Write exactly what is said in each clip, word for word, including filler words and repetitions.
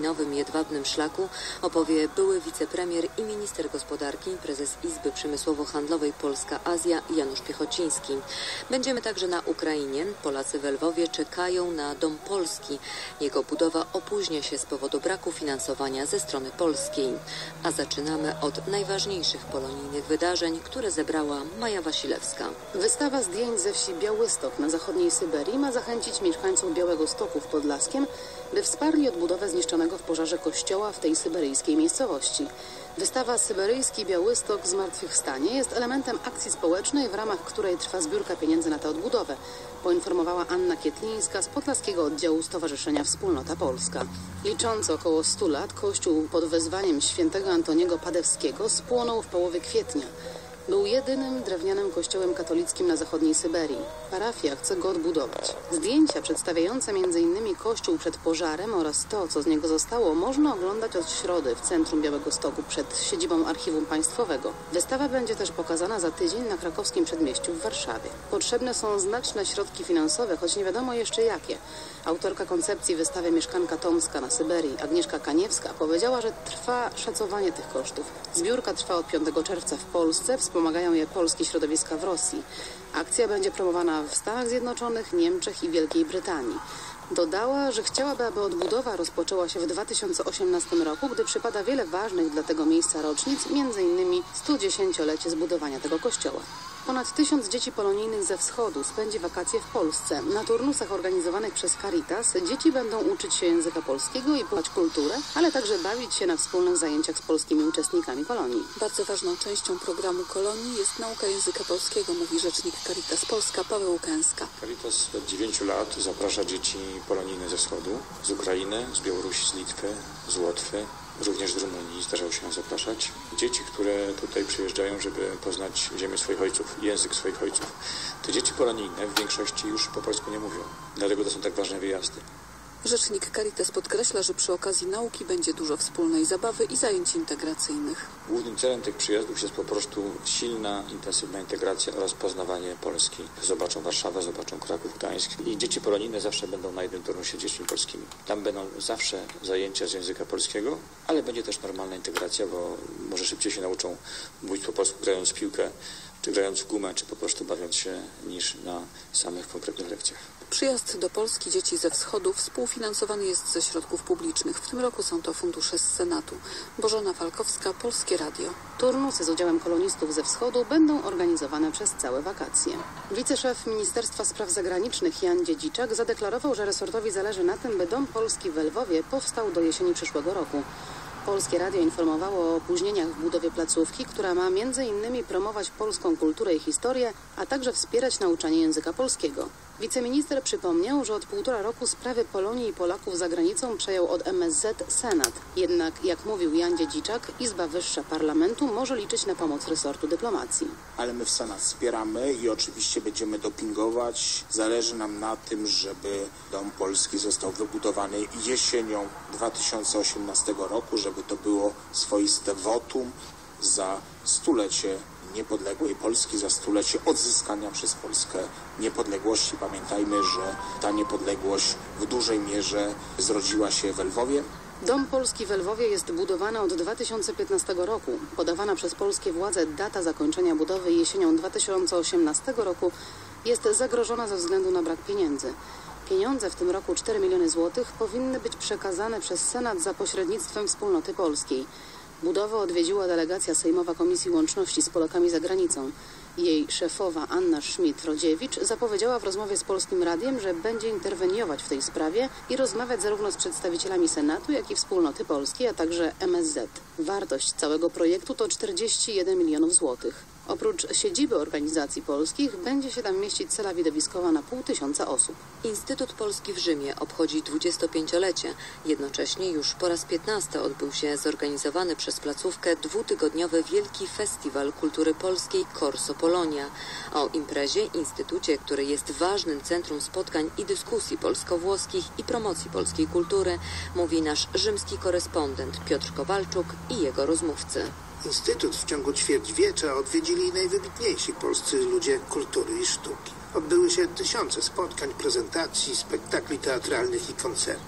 Nowym Jedwabnym Szlaku opowie były wicepremier i minister gospodarki, prezes Izby Przemysłowo-Handlowej Polska-Azja Janusz Piechociński. Będziemy także na Ukrainie. Polacy we Lwowie czekają na Dom Polski. Jego budowa opóźnia się z powodu braku finansowania ze strony polskiej. A zaczynamy od najważniejszych polonijnych wydarzeń, które zebrała Maja Wasilewska. Wystawa zdjęć ze wsi Białystok na zachodniej Syberii ma zachęcić mieszkańców Białegostoku w Podlaskiem, by wsparli odbudowę zniszczonego w pożarze kościoła w tej syberyjskiej miejscowości. Wystawa Syberyjski Białystok Zmartwychwstanie jest elementem akcji społecznej, w ramach której trwa zbiórka pieniędzy na tę odbudowę, poinformowała Anna Kietlińska z podlaskiego oddziału Stowarzyszenia Wspólnota Polska. Liczący około stu lat kościół pod wezwaniem świętego Antoniego Padewskiego spłonął w połowie kwietnia. Był jedynym drewnianym kościołem katolickim na zachodniej Syberii. Parafia chce go odbudować. Zdjęcia przedstawiające między innymi kościół przed pożarem oraz to, co z niego zostało, można oglądać od środy w centrum Białegostoku przed siedzibą Archiwum Państwowego. Wystawa będzie też pokazana za tydzień na krakowskim przedmieściu w Warszawie. Potrzebne są znaczne środki finansowe, choć nie wiadomo jeszcze jakie. Autorka koncepcji wystawy, mieszkanka Tomska na Syberii, Agnieszka Kaniewska, powiedziała, że trwa szacowanie tych kosztów. Zbiórka trwa od piątego czerwca w Polsce, wspomagają je polskie środowiska w Rosji. Akcja będzie promowana w Stanach Zjednoczonych, Niemczech i Wielkiej Brytanii. Dodała, że chciałaby, aby odbudowa rozpoczęła się w dwa tysiące osiemnastym roku, gdy przypada wiele ważnych dla tego miejsca rocznic, między innymi studziesięciolecie zbudowania tego kościoła. Ponad tysiąc dzieci polonijnych ze wschodu spędzi wakacje w Polsce. Na turnusach organizowanych przez Caritas dzieci będą uczyć się języka polskiego i poznać kulturę, ale także bawić się na wspólnych zajęciach z polskimi uczestnikami kolonii. Bardzo ważną częścią programu kolonii jest nauka języka polskiego, mówi rzecznik Caritas Polska Paweł Kęska. Caritas od dziewięciu lat zaprasza dzieci polonijne ze wschodu, z Ukrainy, z Białorusi, z Litwy, z Łotwy. Również z Rumunii zdarzało się zapraszać. Dzieci, które tutaj przyjeżdżają, żeby poznać ziemię swoich ojców, język swoich ojców. Te dzieci polonijne w większości już po polsku nie mówią. Dlatego to są tak ważne wyjazdy. Rzecznik Caritas podkreśla, że przy okazji nauki będzie dużo wspólnej zabawy i zajęć integracyjnych. Głównym celem tych przyjazdów jest po prostu silna, intensywna integracja oraz poznawanie Polski. Zobaczą Warszawę, zobaczą Kraków, Gdańsk i dzieci polonijne zawsze będą na jednym turnusie dziećmi polskimi. Tam będą zawsze zajęcia z języka polskiego, ale będzie też normalna integracja, bo może szybciej się nauczą mówić po polsku, grając w piłkę, czy grając w gumę, czy po prostu bawiąc się, niż na samych konkretnych lekcjach. Przyjazd do Polski dzieci ze wschodu współfinansowany jest ze środków publicznych. W tym roku są to fundusze z Senatu. Bożena Falkowska, Polskie Radio. Turnusy z udziałem kolonistów ze wschodu będą organizowane przez całe wakacje. Wiceszef Ministerstwa Spraw Zagranicznych Jan Dziedziczak zadeklarował, że resortowi zależy na tym, by Dom Polski w Lwowie powstał do jesieni przyszłego roku. Polskie Radio informowało o opóźnieniach w budowie placówki, która ma między innymi promować polską kulturę i historię, a także wspierać nauczanie języka polskiego. Wiceminister przypomniał, że od półtora roku sprawy Polonii i Polaków za granicą przejął od M S Z Senat. Jednak, jak mówił Jan Dziedziczak, Izba Wyższa Parlamentu może liczyć na pomoc resortu dyplomacji. Ale my w Senat wspieramy i oczywiście będziemy dopingować. Zależy nam na tym, żeby Dom Polski został wybudowany jesienią dwa tysiące osiemnastego roku, żeby to było swoiste wotum za stulecie niepodległej Polski, za stulecie odzyskania przez Polskę niepodległości. Pamiętajmy, że ta niepodległość w dużej mierze zrodziła się w Lwowie. Dom Polski w Lwowie jest budowany od dwa tysiące piętnastego roku. Podawana przez polskie władze data zakończenia budowy jesienią dwa tysiące osiemnastego roku jest zagrożona ze względu na brak pieniędzy. Pieniądze, w tym roku cztery miliony złotych, powinny być przekazane przez Senat za pośrednictwem Wspólnoty Polskiej. Budowę odwiedziła delegacja Sejmowa Komisji Łączności z Polakami za granicą. Jej szefowa Anna Szmit-Rodziewicz zapowiedziała w rozmowie z Polskim Radiem, że będzie interweniować w tej sprawie i rozmawiać zarówno z przedstawicielami Senatu, jak i Wspólnoty Polskiej, a także M S Z. Wartość całego projektu to czterdzieści jeden milionów złotych. Oprócz siedziby organizacji polskich będzie się tam mieścić sala widowiskowa na pół tysiąca osób. Instytut Polski w Rzymie obchodzi dwudziestopięciolecie. Jednocześnie już po raz piętnasty odbył się zorganizowany przez placówkę dwutygodniowy Wielki Festiwal Kultury Polskiej Corso Polonia. O imprezie Instytucie, który jest ważnym centrum spotkań i dyskusji polsko-włoskich i promocji polskiej kultury, mówi nasz rzymski korespondent Piotr Kowalczuk i jego rozmówcy. Instytut w ciągu ćwierćwiecza odwiedzili najwybitniejsi polscy ludzie kultury i sztuki. Odbyły się tysiące spotkań, prezentacji, spektakli teatralnych i koncertów.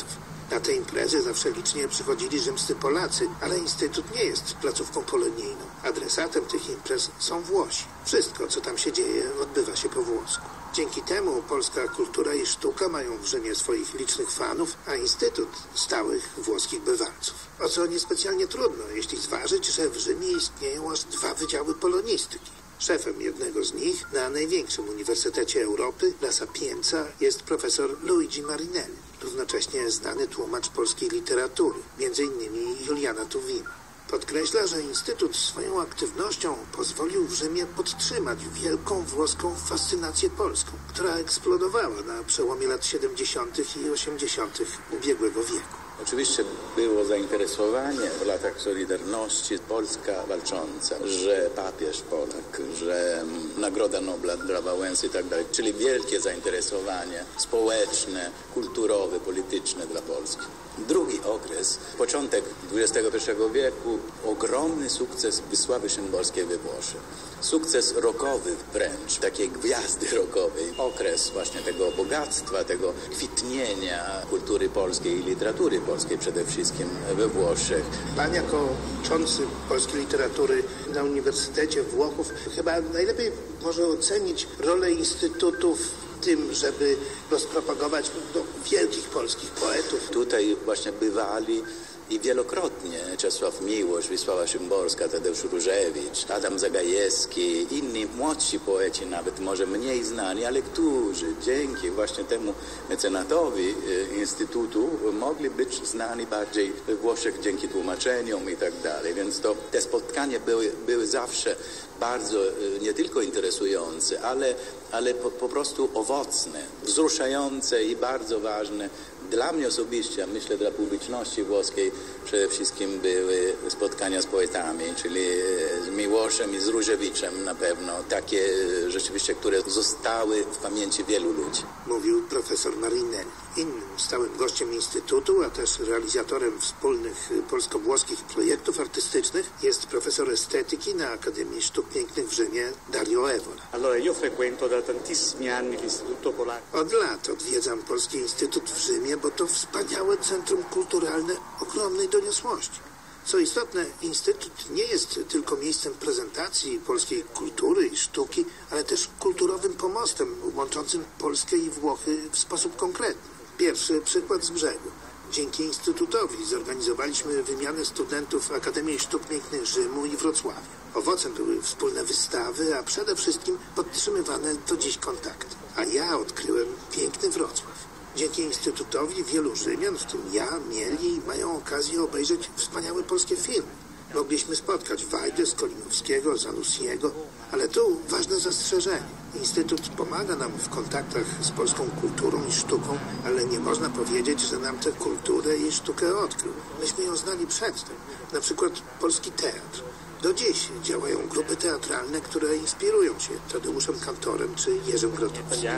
Na te imprezy zawsze licznie przychodzili rzymscy Polacy, ale Instytut nie jest placówką polonijną. Adresatem tych imprez są Włosi. Wszystko, co tam się dzieje, odbywa się po włosku. Dzięki temu polska kultura i sztuka mają w Rzymie swoich licznych fanów, a Instytut stałych włoskich bywalców. O co niespecjalnie trudno, jeśli zważyć, że w Rzymie istnieją aż dwa wydziały polonistyki. Szefem jednego z nich na największym uniwersytecie Europy, La Sapienza, jest profesor Luigi Marinelli, równocześnie znany tłumacz polskiej literatury, między innymi Juliana Tuwima. Podkreśla, że Instytut swoją aktywnością pozwolił w Rzymie podtrzymać wielką włoską fascynację polską, która eksplodowała na przełomie lat siedemdziesiątych i osiemdziesiątych ubiegłego wieku. Oczywiście było zainteresowanie w latach Solidarności Polska walcząca, że papież Polak, że Nagroda Nobla dla Wałęsy i tak dalej, czyli wielkie zainteresowanie społeczne, kulturowe, polityczne dla Polski. Drugi okres, początek dwudziestego pierwszego wieku, ogromny sukces Wisławy Szymborskiej we Włoszech. Sukces rockowy wręcz, takiej gwiazdy rockowej. Okres właśnie tego bogactwa, tego kwitnienia kultury polskiej i literatury polskiej przede wszystkim we Włoszech. Pan jako uczący polskiej literatury na Uniwersytecie Włochów chyba najlepiej może ocenić rolę Instytutu w tym, żeby rozpropagować do wielkich polskich poetów. Tutaj właśnie bywali i wielokrotnie Czesław Miłosz, Wisława Szymborska, Tadeusz Różewicz, Adam Zagajewski, inni młodsi poeci, nawet może mniej znani, ale którzy dzięki właśnie temu mecenatowi Instytutu mogli być znani bardziej we Włoszech dzięki tłumaczeniom i tak dalej. Więc to te spotkania były, były zawsze bardzo nie tylko interesujące, ale, ale po, po prostu owocne, wzruszające i bardzo ważne. Dla mnie osobiście, myślę dla publiczności włoskiej, przede wszystkim były spotkania z poetami, czyli z Miłoszem i z Różewiczem na pewno, takie rzeczywiście, które zostały w pamięci wielu ludzi. Mówił profesor Marinelli. Innym stałym gościem Instytutu, a też realizatorem wspólnych polsko-włoskich projektów artystycznych jest profesor estetyki na Akademii Sztuk Pięknych w Rzymie Dario Evola. Allora, io frequento da tantissimi anni l'Istituto Polacco. Od lat odwiedzam Polski Instytut w Rzymie, bo to wspaniałe centrum kulturalne ogromnej doniosłości. Co istotne, Instytut nie jest tylko miejscem prezentacji polskiej kultury i sztuki, ale też kulturowym pomostem łączącym Polskę i Włochy w sposób konkretny. Pierwszy przykład z brzegu. Dzięki Instytutowi zorganizowaliśmy wymianę studentów Akademii Sztuk Pięknych Rzymu i Wrocławia. Owocem były wspólne wystawy, a przede wszystkim podtrzymywane do dziś kontakty. A ja odkryłem piękny Wrocław. Dzięki Instytutowi wielu Rzymian, w tym ja, mieli i mają okazję obejrzeć wspaniałe polskie filmy. Mogliśmy spotkać Wajdę, Skolimowskiego, Zanussiego, ale tu ważne zastrzeżenie. Instytut pomaga nam w kontaktach z polską kulturą i sztuką, ale nie można powiedzieć, że nam tę kulturę i sztukę odkrył. Myśmy ją znali przedtem, na przykład polski teatr. Do dziś działają grupy teatralne, które inspirują się Tadeuszem Kantorem czy Jerzym Grotowskim.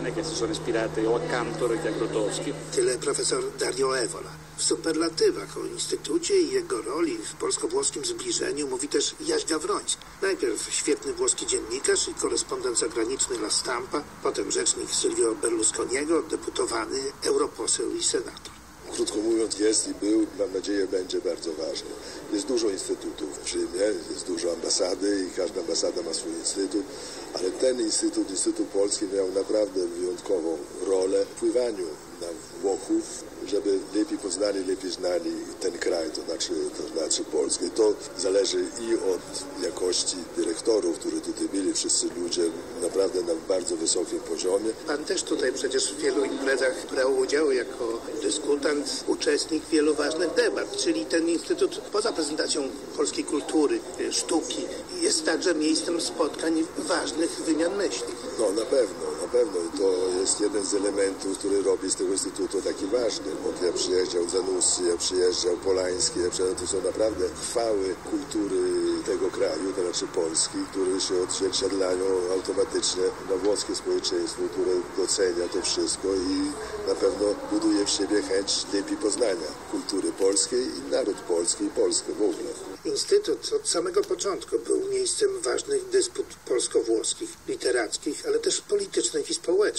Tyle profesor Dario Evola. W superlatywach o Instytucie i jego roli w polsko-włoskim zbliżeniu mówi też Jaś Gawroński. Najpierw świetny włoski dziennikarz i korespondent zagraniczny La Stampa, potem rzecznik Silvio Berlusconiego, deputowany, europoseł i senator. Krótko mówiąc, jest i był, mam nadzieję, będzie bardzo ważny. Jest dużo instytutów w Rzymie, jest dużo ambasady i każda ambasada ma swój instytut, ale ten instytut, Instytut Polski miał naprawdę wyjątkową rolę w wpływaniu na Włochów, żeby lepiej poznali, lepiej znali ten kraj, to znaczy, to znaczy Polskę. To zależy i od jakości dyrektorów, którzy tutaj byli, wszyscy ludzie naprawdę na bardzo wysokim poziomie. Pan też tutaj przecież w wielu imprezach brał udział jako dyskutant, uczestnik wielu ważnych debat, czyli ten Instytut poza prezentacją polskiej kultury, sztuki jest także miejscem spotkań ważnych wymian myśli. No na pewno, na pewno i to jest jeden z elementów, który robi z tego Instytutu taki ważny. Bo ja przyjeżdżał Zanussi, ja przyjeżdżał Polański, ja przyjeżdżał, to są naprawdę chwały kultury tego kraju, to znaczy Polski, które się odzwierciedlają automatycznie na włoskie społeczeństwo, które docenia to wszystko i na pewno buduje w siebie chęć lepiej poznania kultury polskiej i naród polski i Polskę w ogóle. Instytut od samego początku był miejscem ważnych dysput polsko-włoskich, literackich, ale też politycznych i społecznych.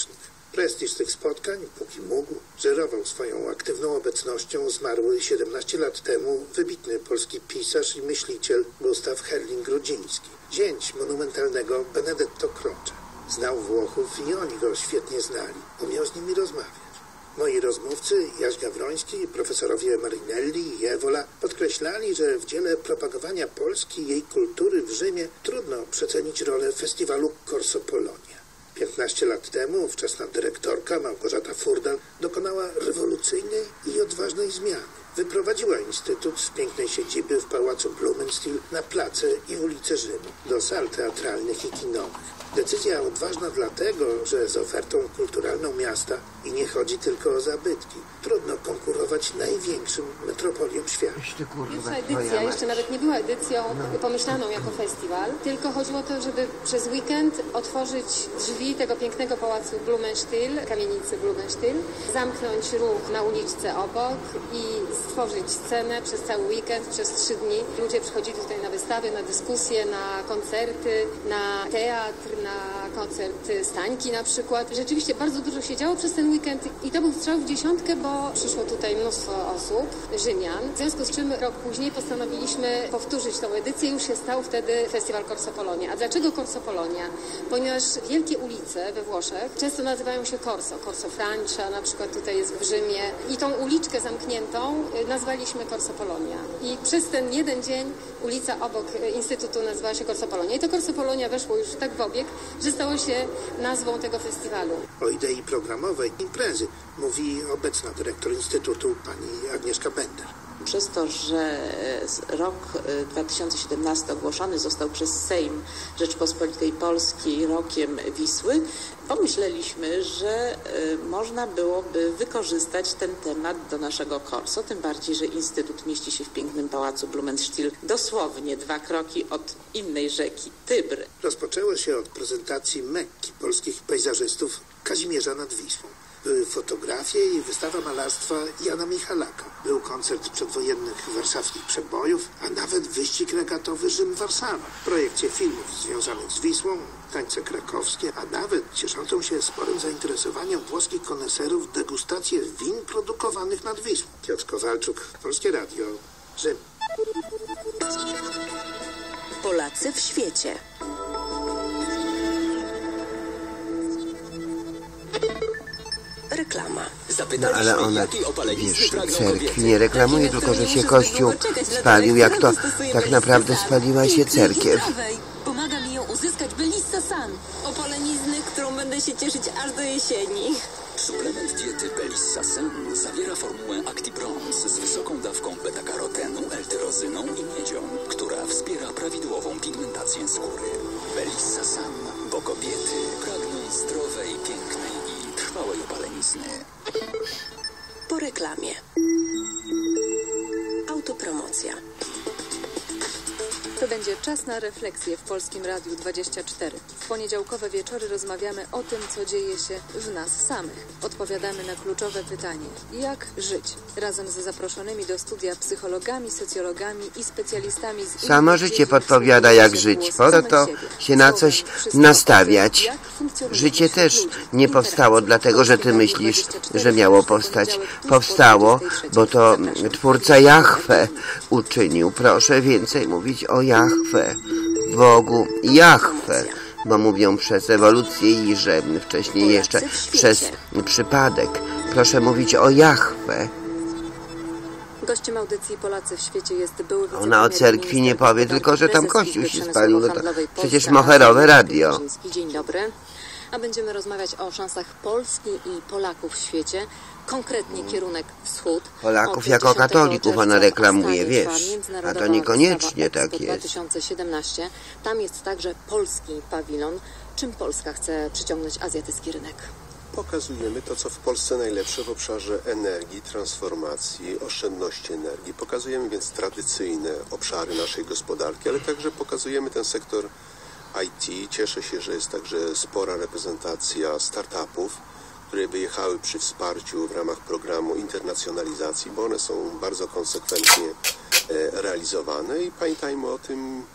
Prestiż tych spotkań, póki mógł, żerował swoją aktywną obecnością zmarły siedemnaście lat temu wybitny polski pisarz i myśliciel Gustaw Herling-Grudziński, zięć monumentalnego Benedetto Croce. Znał Włochów i oni go świetnie znali. Umiał z nimi rozmawiać. Moi rozmówcy, Jaś Gawroński, profesorowie Marinelli i Ewola, podkreślali, że w dziele propagowania Polski i jej kultury w Rzymie trudno przecenić rolę festiwalu Corso Polonia. piętnaście lat temu ówczesna dyrektorka Małgorzata Furdal dokonała rewolucyjnej i odważnej zmiany. Wyprowadziła Instytut z pięknej siedziby w pałacu Blumenstiel na place i ulice Rzymu, do sal teatralnych i kinowych. Decyzja odważna dlatego, że z ofertą kulturalną miasta i nie chodzi tylko o zabytki. Trudno konkurować największym metropoliom świata. Pierwsza edycja jeszcze nawet nie była edycją pomyślaną jako festiwal, tylko chodziło o to, żeby przez weekend otworzyć drzwi tego pięknego pałacu Blumenstiel, kamienicy Blumenstiel, zamknąć ruch na uliczce obok i stworzyć scenę przez cały weekend, przez trzy dni. Ludzie przychodzili tutaj na wystawy, na dyskusje, na koncerty, na teatr, na koncert Stańki na przykład. Rzeczywiście bardzo dużo się działo przez ten weekend i to był strzał w dziesiątkę, bo przyszło tutaj mnóstwo osób, Rzymian. W związku z czym rok później postanowiliśmy powtórzyć tą edycję. Już się stał wtedy festiwal Corso Polonia. A dlaczego Corso Polonia? Ponieważ wielkie ulice we Włoszech często nazywają się Corso. Corso Francia na przykład tutaj jest w Rzymie. I tą uliczkę zamkniętą nazwaliśmy Corso Polonia. I przez ten jeden dzień ulica obok Instytutu nazywała się Corso Polonia. I to Corso Polonia weszło już tak w obieg, że stało się nazwą tego festiwalu. O idei programowej imprezy mówi obecna dyrektor Instytutu pani Agnieszka Bender. Przez to, że rok dwa tysiące siedemnasty ogłoszony został przez Sejm Rzeczpospolitej Polskiej rokiem Wisły, pomyśleliśmy, że można byłoby wykorzystać ten temat do naszego Corso, tym bardziej, że Instytut mieści się w pięknym pałacu Blumenstiel, dosłownie dwa kroki od innej rzeki, Tybr. Rozpoczęło się od prezentacji Mekki polskich pejzażystów Kazimierza nad Wisłą. Były fotografie i wystawa malarstwa Jana Michalaka. Był koncert przedwojennych warszawskich przebojów, a nawet wyścig regatowy Rzym-Warszawa. Projekcje filmów związanych z Wisłą, tańce krakowskie, a nawet cieszącą się sporym zainteresowaniem włoskich koneserów degustacje win produkowanych nad Wisłą. Piotr Kowalczuk, Polskie Radio, Rzym. Polacy w świecie. Reklama. No ale ona, wiesz, cerkwi nie reklamuje, tylko że się Kościół spalił, jak to tak naprawdę spaliła się cerkiew. Pomaga mi ją uzyskać Belissa San. Opalenizny, którą będę się cieszyć aż do jesieni. Suplement diety Belissa San zawiera formułę ActiBronze z wysoką dawką beta-karotenu, L-tyrozyną i miedzią, która wspiera prawidłową pigmentację skóry. Belissa San, bo kobiety pragną zdrowej, pięknej i trwałej opalenizny. Po reklamie. Autopromocja. To będzie czas na refleksję w Polskim Radiu dwadzieścia cztery. W poniedziałkowe wieczory rozmawiamy o tym, co dzieje się w nas samych. Odpowiadamy na kluczowe pytanie: jak żyć? Razem z zaproszonymi do studia psychologami, socjologami i specjalistami z Samo życie podpowiada, jak żyć. Pora to się na coś nastawiać. Życie też nie powstało dlatego, że ty myślisz, że miało powstać. Powstało, bo to Twórca Jahwe uczynił. Proszę więcej mówić o Jahwe, Bogu Jahwe, bo mówią przez ewolucję i że wcześniej jeszcze przez przypadek. Proszę mówić o Jahwe. Gościem audycji Polacy w świecie jest były Ona o cerkwi nie powie, tylko że tam Kościół się spalił. No to przecież moherowe radio. Dzień dobry. A będziemy rozmawiać o szansach Polski i Polaków w świecie. Konkretnie kierunek wschód. Polaków jako katolików ona reklamuje, wiesz, a to niekoniecznie tak jest. dwa tysiące siedemnaście. Tam jest także polski pawilon. Czym Polska chce przyciągnąć azjatycki rynek? Pokazujemy to, co w Polsce najlepsze w obszarze energii, transformacji, oszczędności energii. Pokazujemy więc tradycyjne obszary naszej gospodarki, ale także pokazujemy ten sektor I T. Cieszę się, że jest także spora reprezentacja startupów, które wyjechały przy wsparciu w ramach programu internacjonalizacji, bo one są bardzo konsekwentnie realizowane i pamiętajmy o tym,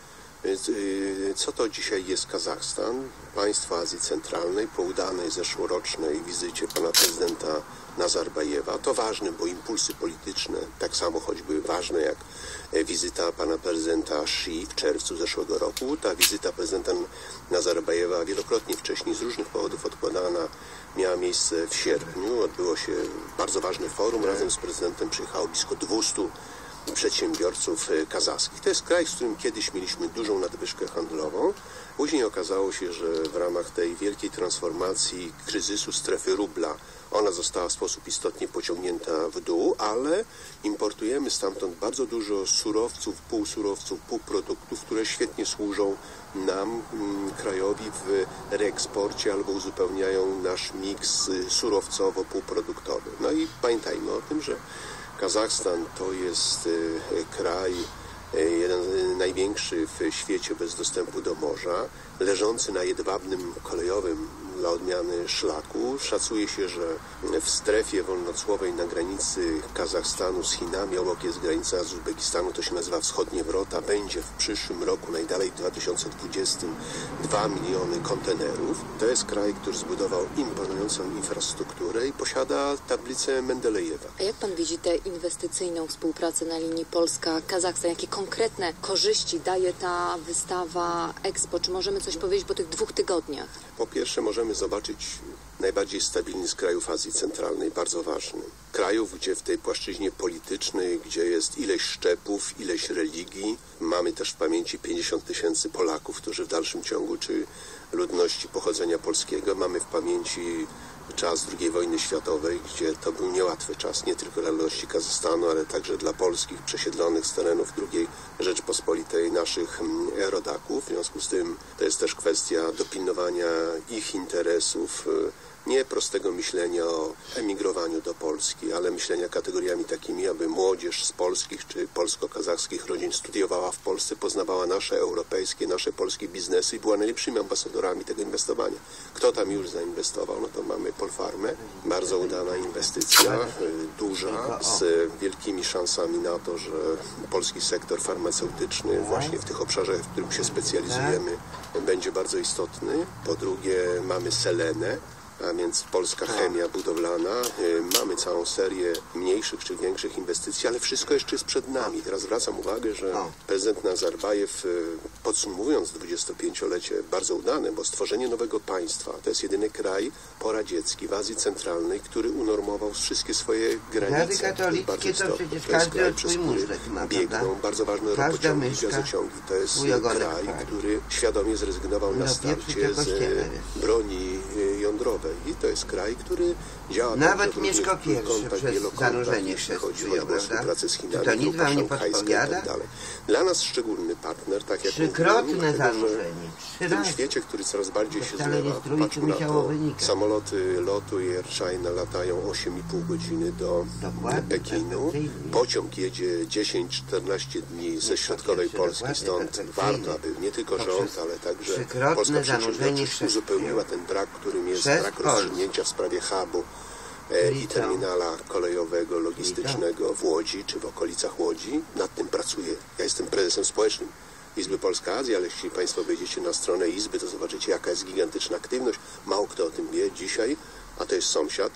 Co to dzisiaj jest Kazachstan? Państwo Azji Centralnej po udanej zeszłorocznej wizycie pana prezydenta Nazarbajewa. To ważne, bo impulsy polityczne, tak samo choćby ważne jak wizyta pana prezydenta Xi w czerwcu zeszłego roku. Ta wizyta prezydenta Nazarbajewa wielokrotnie wcześniej z różnych powodów odkładana miała miejsce w sierpniu. Odbyło się bardzo ważne forum. Razem z prezydentem przyjechało blisko dwieście przedsiębiorców kazachskich. To jest kraj, z którym kiedyś mieliśmy dużą nadwyżkę handlową. Później okazało się, że w ramach tej wielkiej transformacji kryzysu strefy rubla ona została w sposób istotnie pociągnięta w dół, ale importujemy stamtąd bardzo dużo surowców, półsurowców, półproduktów, które świetnie służą nam, krajowi w reeksporcie albo uzupełniają nasz miks surowcowo-półproduktowy. No i pamiętajmy o tym, że Kazachstan to jest kraj, jeden z największych w świecie bez dostępu do morza, leżący na jedwabnym kolejowym dla odmiany szlaku. Szacuje się, że w strefie wolnocłowej na granicy Kazachstanu z Chinami, obok jest granica z Uzbekistanu, to się nazywa Wschodnie Wrota, będzie w przyszłym roku, najdalej w dwa tysiące dwudziestym, dwa miliony kontenerów. To jest kraj, który zbudował imponującą infrastrukturę i posiada tablicę Mendelejewa. A jak pan widzi tę inwestycyjną współpracę na linii Polska-Kazachstan? Jakie konkretne korzyści daje ta wystawa Expo? Czy możemy coś powiedzieć po tych dwóch tygodniach? Po pierwsze możemy zobaczyć najbardziej stabilny z krajów Azji Centralnej, bardzo ważny. Krajów, gdzie w tej płaszczyźnie politycznej, gdzie jest ileś szczepów, ileś religii, mamy też w pamięci pięćdziesiąt tysięcy Polaków, którzy w dalszym ciągu, czy ludności pochodzenia polskiego, mamy w pamięci czas drugiej wojny światowej, gdzie to był niełatwy czas, nie tylko dla ludności Kazachstanu, ale także dla polskich przesiedlonych z terenów drugiej Rzeczpospolitej naszych rodaków. W związku z tym to jest też kwestia dopilnowania ich interesów, nie prostego myślenia o emigrowaniu do Polski, ale myślenia kategoriami takimi, aby młodzież z polskich czy polsko-kazachskich rodzin studiowała w Polsce, poznawała nasze europejskie, nasze polskie biznesy i była najlepszymi ambasadorami tego inwestowania. Kto tam już zainwestował? No to mamy Polfarmę, bardzo udana inwestycja, duża, z wielkimi szansami na to, że polski sektor farmaceutyczny właśnie w tych obszarach, w którym się specjalizujemy, będzie bardzo istotny. Po drugie mamy Selenę, a więc polska chemia budowlana. Mamy całą serię mniejszych czy większych inwestycji, ale wszystko jeszcze jest przed nami. Teraz zwracam uwagę, że prezydent Nazarbajew, podsumowując dwudziestopięciolecie, bardzo udane, bo stworzenie nowego państwa, to jest jedyny kraj poradziecki w Azji Centralnej, który unormował wszystkie swoje granice. To jest bardzo istotne. To jest kraj, przez który biegną bardzo ważne ropociągi i gazociągi. To jest kraj, który świadomie zrezygnował na starcie z broni jądrowej. I to jest kraj, który działa nawet Mieszko pierwszy przez zanurzenie jeśli chodzi o współpracę z Chinami, to Litwa nie podpowiada? Tak dalej. Dla nas szczególny partner, tak jak trzykrotne zanurzenie. W tym świecie, który coraz bardziej się zlewa, patrzmy na to, samoloty lotu i Air China latają osiem i pół godziny do Pekinu. Pociąg jedzie dziesięć czternaście dni ze środkowej Polski, stąd warto, aby nie tylko rząd, ale także polska przedsiębiorczość uzupełniła ten brak, którym jest brak rozstrzygnięcia w sprawie hubu e, i terminala kolejowego, logistycznego w Łodzi czy w okolicach Łodzi. Nad tym pracuję. Ja jestem prezesem społecznym Izby Polska Azja, ale jeśli Państwo wejdziecie na stronę Izby, to zobaczycie, jaka jest gigantyczna aktywność. Mało kto o tym wie dzisiaj, a to jest sąsiad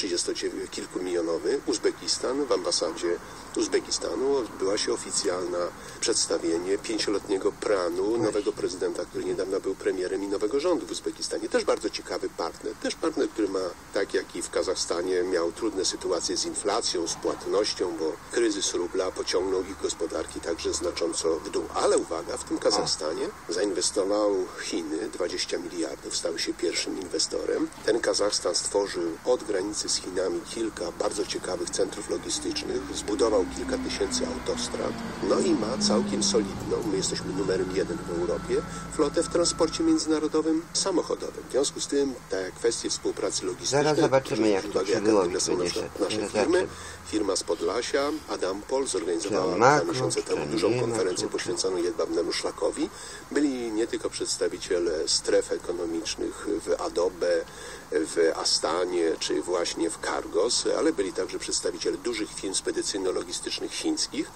trzydziestokilkumilionowy, Uzbekistan. W ambasadzie Uzbekistanu odbyła się oficjalna przedstawienie pięcioletniego planu nowego prezydenta, który niedawno był premierem i nowego rządu w Uzbekistanie. Też bardzo ciekawy partner. Też partner, który ma, tak jak i w Kazachstanie, miał trudne sytuacje z inflacją, z płatnością, bo kryzys rubla pociągnął ich gospodarki także znacząco w dół. Ale uwaga, w tym Kazachstanie zainwestował Chiny dwadzieścia miliardów, stały się pierwszym inwestorem. Ten Kazachstan stworzył od granicy z Chinami kilka bardzo ciekawych centrów logistycznych, zbudował kilka tysięcy autostrad, no i ma całkiem solidną, my jesteśmy numerem jeden w Europie, flotę w transporcie międzynarodowym samochodowym. W związku z tym, tak jak kwestie współpracy logistycznej, zaraz zobaczymy, jak to się wyłowi. Są na przykład nasze firmy, firma z Podlasia, Adampol, zorganizowała dwa miesiące temu dużą konferencję poświęconą jedwabiemu szlakowi. Byli nie tylko przedstawiciele stref ekonomicznych w Adobe, w Astanie, czy właśnie w Kargos, ale byli także przedstawiciele dużych firm spedycyjno-logistycznych chińskich.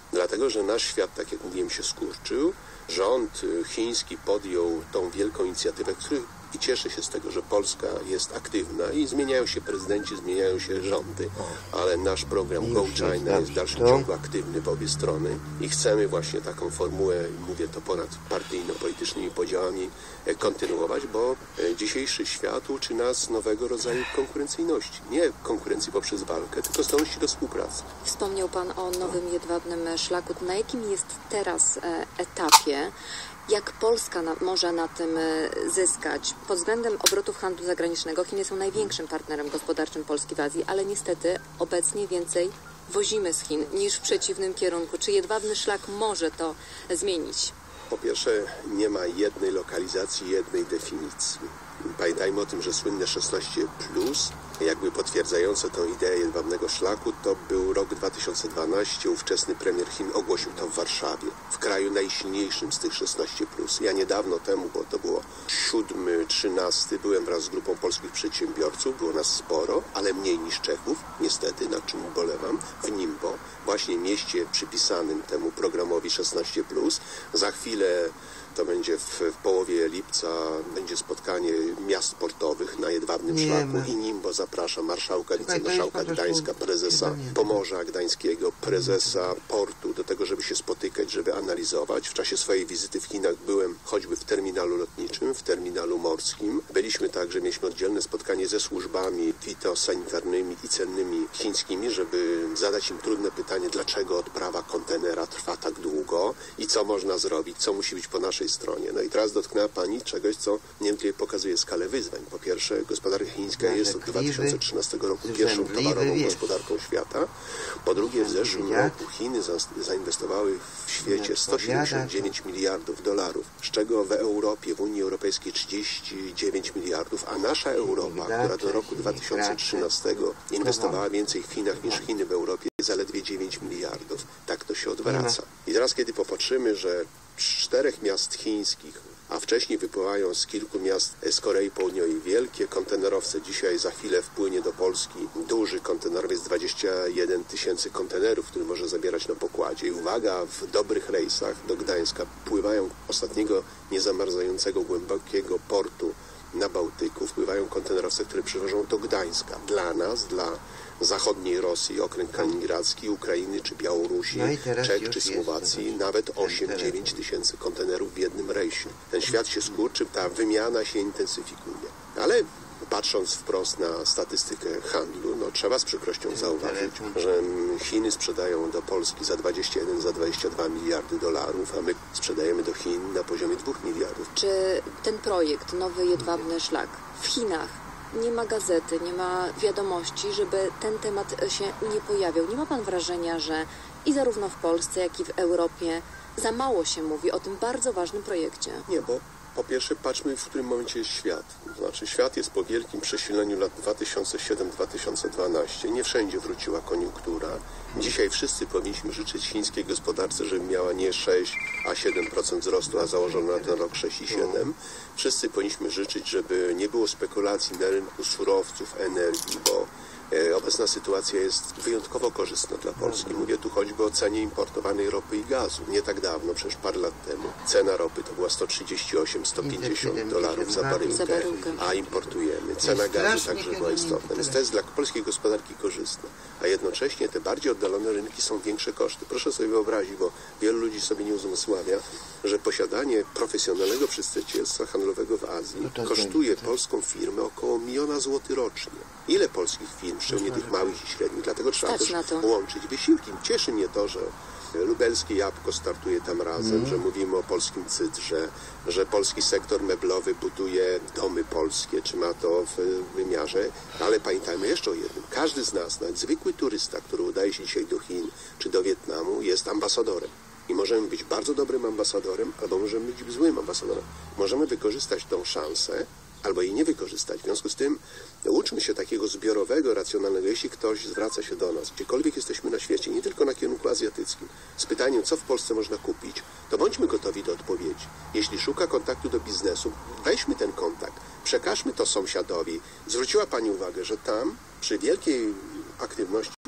Dlatego, że nasz świat, tak jak mówiłem, się skurczył. Rząd chiński podjął tą wielką inicjatywę, który i cieszę się z tego, że Polska jest aktywna i zmieniają się prezydenci, zmieniają się rządy, ale nasz program Go China jest w dalszym ciągu aktywny w obie strony i chcemy właśnie taką formułę, mówię to ponad partyjno-politycznymi podziałami, kontynuować, bo dzisiejszy świat uczy nas nowego rodzaju konkurencyjności. Nie konkurencji poprzez walkę, tylko zdolności do współpracy. Wspomniał Pan o nowym jedwabnym szlaku. Na jakim jest teraz etapie? Jak Polska na, może na tym zyskać? Pod względem obrotów handlu zagranicznego Chiny są największym partnerem gospodarczym Polski w Azji, ale niestety obecnie więcej wozimy z Chin niż w przeciwnym kierunku. Czy jedwabny szlak może to zmienić? Po pierwsze, nie ma jednej lokalizacji, jednej definicji. Pamiętajmy o tym, że słynne szesnaście plus, jakby potwierdzające tę ideę jedwabnego szlaku, to był rok dwa tysiące dwunasty. Ówczesny premier Chin ogłosił to w Warszawie, w kraju najsilniejszym z tych szesnastu plus. Ja niedawno temu, bo to było siódmy, trzynasty, byłem wraz z grupą polskich przedsiębiorców, było nas sporo, ale mniej niż Czechów, niestety, nad czym ubolewam, w Ningbo, właśnie mieście przypisanym temu programowi szesnaście plus. Za chwilę to będzie w, w połowie lipca, będzie spotkanie miast portowych na jedwabnym nie szlaku ma. I Ningbo zaprasza marszałka, wicemarszałka Gdańska, prezesa Pomorza Gdańskiego, prezesa portu do tego, żeby się spotykać, żeby analizować. W czasie swojej wizyty w Chinach byłem choćby w terminalu lotniczym, w terminalu morskim. Byliśmy także, mieliśmy oddzielne spotkanie ze służbami fitosanitarnymi i cennymi chińskimi, żeby zadać im trudne pytanie, dlaczego odprawa kontenera trwa tak długo i co można zrobić, co musi być po naszej stronie. No i teraz dotknęła Pani czegoś, co niemniej pokazuje skalę wyzwań. Po pierwsze, gospodarka chińska jest od dwa tysiące trzynastego roku pierwszą towarową gospodarką świata. Po drugie, w zeszłym roku Chiny zainwestowały w świecie sto siedemdziesiąt dziewięć miliardów dolarów, z czego w Europie, w Unii Europejskiej trzydzieści dziewięć miliardów, a nasza Europa, która do roku dwa tysiące trzynastego inwestowała więcej w Chinach niż Chiny w Europie, zaledwie dziewięć miliardów. Tak to się odwraca. I teraz, kiedy popatrzymy, że z czterech miast chińskich, a wcześniej wypływają z kilku miast z Korei Południowej wielkie kontenerowce. Dzisiaj za chwilę wpłynie do Polski duży kontenerowiec, dwadzieścia jeden tysięcy kontenerów, który może zabierać na pokładzie. I uwaga, w dobrych rejsach do Gdańska pływają ostatniego niezamarzającego głębokiego portu na Bałtyku, wpływają kontenerowce, które przywożą do Gdańska. Dla nas, dla zachodniej Rosji, okręg kaliningradzki, Ukrainy czy Białorusi, no Czech czy Słowacji, jest, nawet osiem dziewięć tysięcy kontenerów w jednym rejsie. Ten świat się skurczy, ta wymiana się intensyfikuje. Ale patrząc wprost na statystykę handlu, no trzeba z przykrością zauważyć, że Chiny sprzedają do Polski za dwadzieścia jeden, za dwadzieścia dwa miliardy dolarów, a my sprzedajemy do Chin na poziomie dwóch miliardów. Czy ten projekt, nowy jedwabny szlak w Chinach, nie ma gazety, nie ma wiadomości, żeby ten temat się nie pojawiał? Nie ma Pan wrażenia, że i zarówno w Polsce, jak i w Europie za mało się mówi o tym bardzo ważnym projekcie? Nie, bo po pierwsze patrzmy, w którym momencie jest świat. To znaczy świat jest po wielkim przesileniu lat dwa tysiące siódmy do dwa tysiące dwunastego. Nie wszędzie wróciła koniunktura. Dzisiaj wszyscy powinniśmy życzyć chińskiej gospodarce, żeby miała nie sześć, a siedem procent wzrostu, a założono na ten rok sześć i siedem procent. Wszyscy powinniśmy życzyć, żeby nie było spekulacji na rynku surowców, energii, bo obecna sytuacja jest wyjątkowo korzystna dla Polski. Mówię tu choćby o cenie importowanej ropy i gazu. Nie tak dawno, przecież parę lat temu, cena ropy to była sto trzydzieści osiem, sto pięćdziesiąt dolarów za baryłkę, a importujemy. Cena gazu także była istotna. Więc to jest dla polskiej gospodarki korzystne. A jednocześnie te bardziej oddalone rynki są większe koszty. Proszę sobie wyobrazić, bo wielu ludzi sobie nie uzmysławia, że posiadanie profesjonalnego przedstawicielstwa handlowego w Azji kosztuje polską firmę około miliona złotych rocznie. Ile polskich firm, szczególnie tych małych i średnich, dlatego trzeba też łączyć wysiłki. Cieszy mnie to, że lubelskie jabłko startuje tam razem, mm. że mówimy o polskim cydrze, że polski sektor meblowy buduje domy polskie, czy ma to w wymiarze, ale pamiętajmy jeszcze o jednym. Każdy z nas, nawet zwykły turysta, który udaje się dzisiaj do Chin czy do Wietnamu, jest ambasadorem. I możemy być bardzo dobrym ambasadorem, albo możemy być złym ambasadorem. Możemy wykorzystać tą szansę, albo jej nie wykorzystać. W związku z tym uczmy się takiego zbiorowego, racjonalnego. Jeśli ktoś zwraca się do nas, gdziekolwiek jesteśmy na świecie, nie tylko na kierunku azjatyckim, z pytaniem, co w Polsce można kupić, to bądźmy gotowi do odpowiedzi. Jeśli szuka kontaktu do biznesu, weźmy ten kontakt, przekażmy to sąsiadowi. Zwróciła Pani uwagę, że tam przy wielkiej aktywności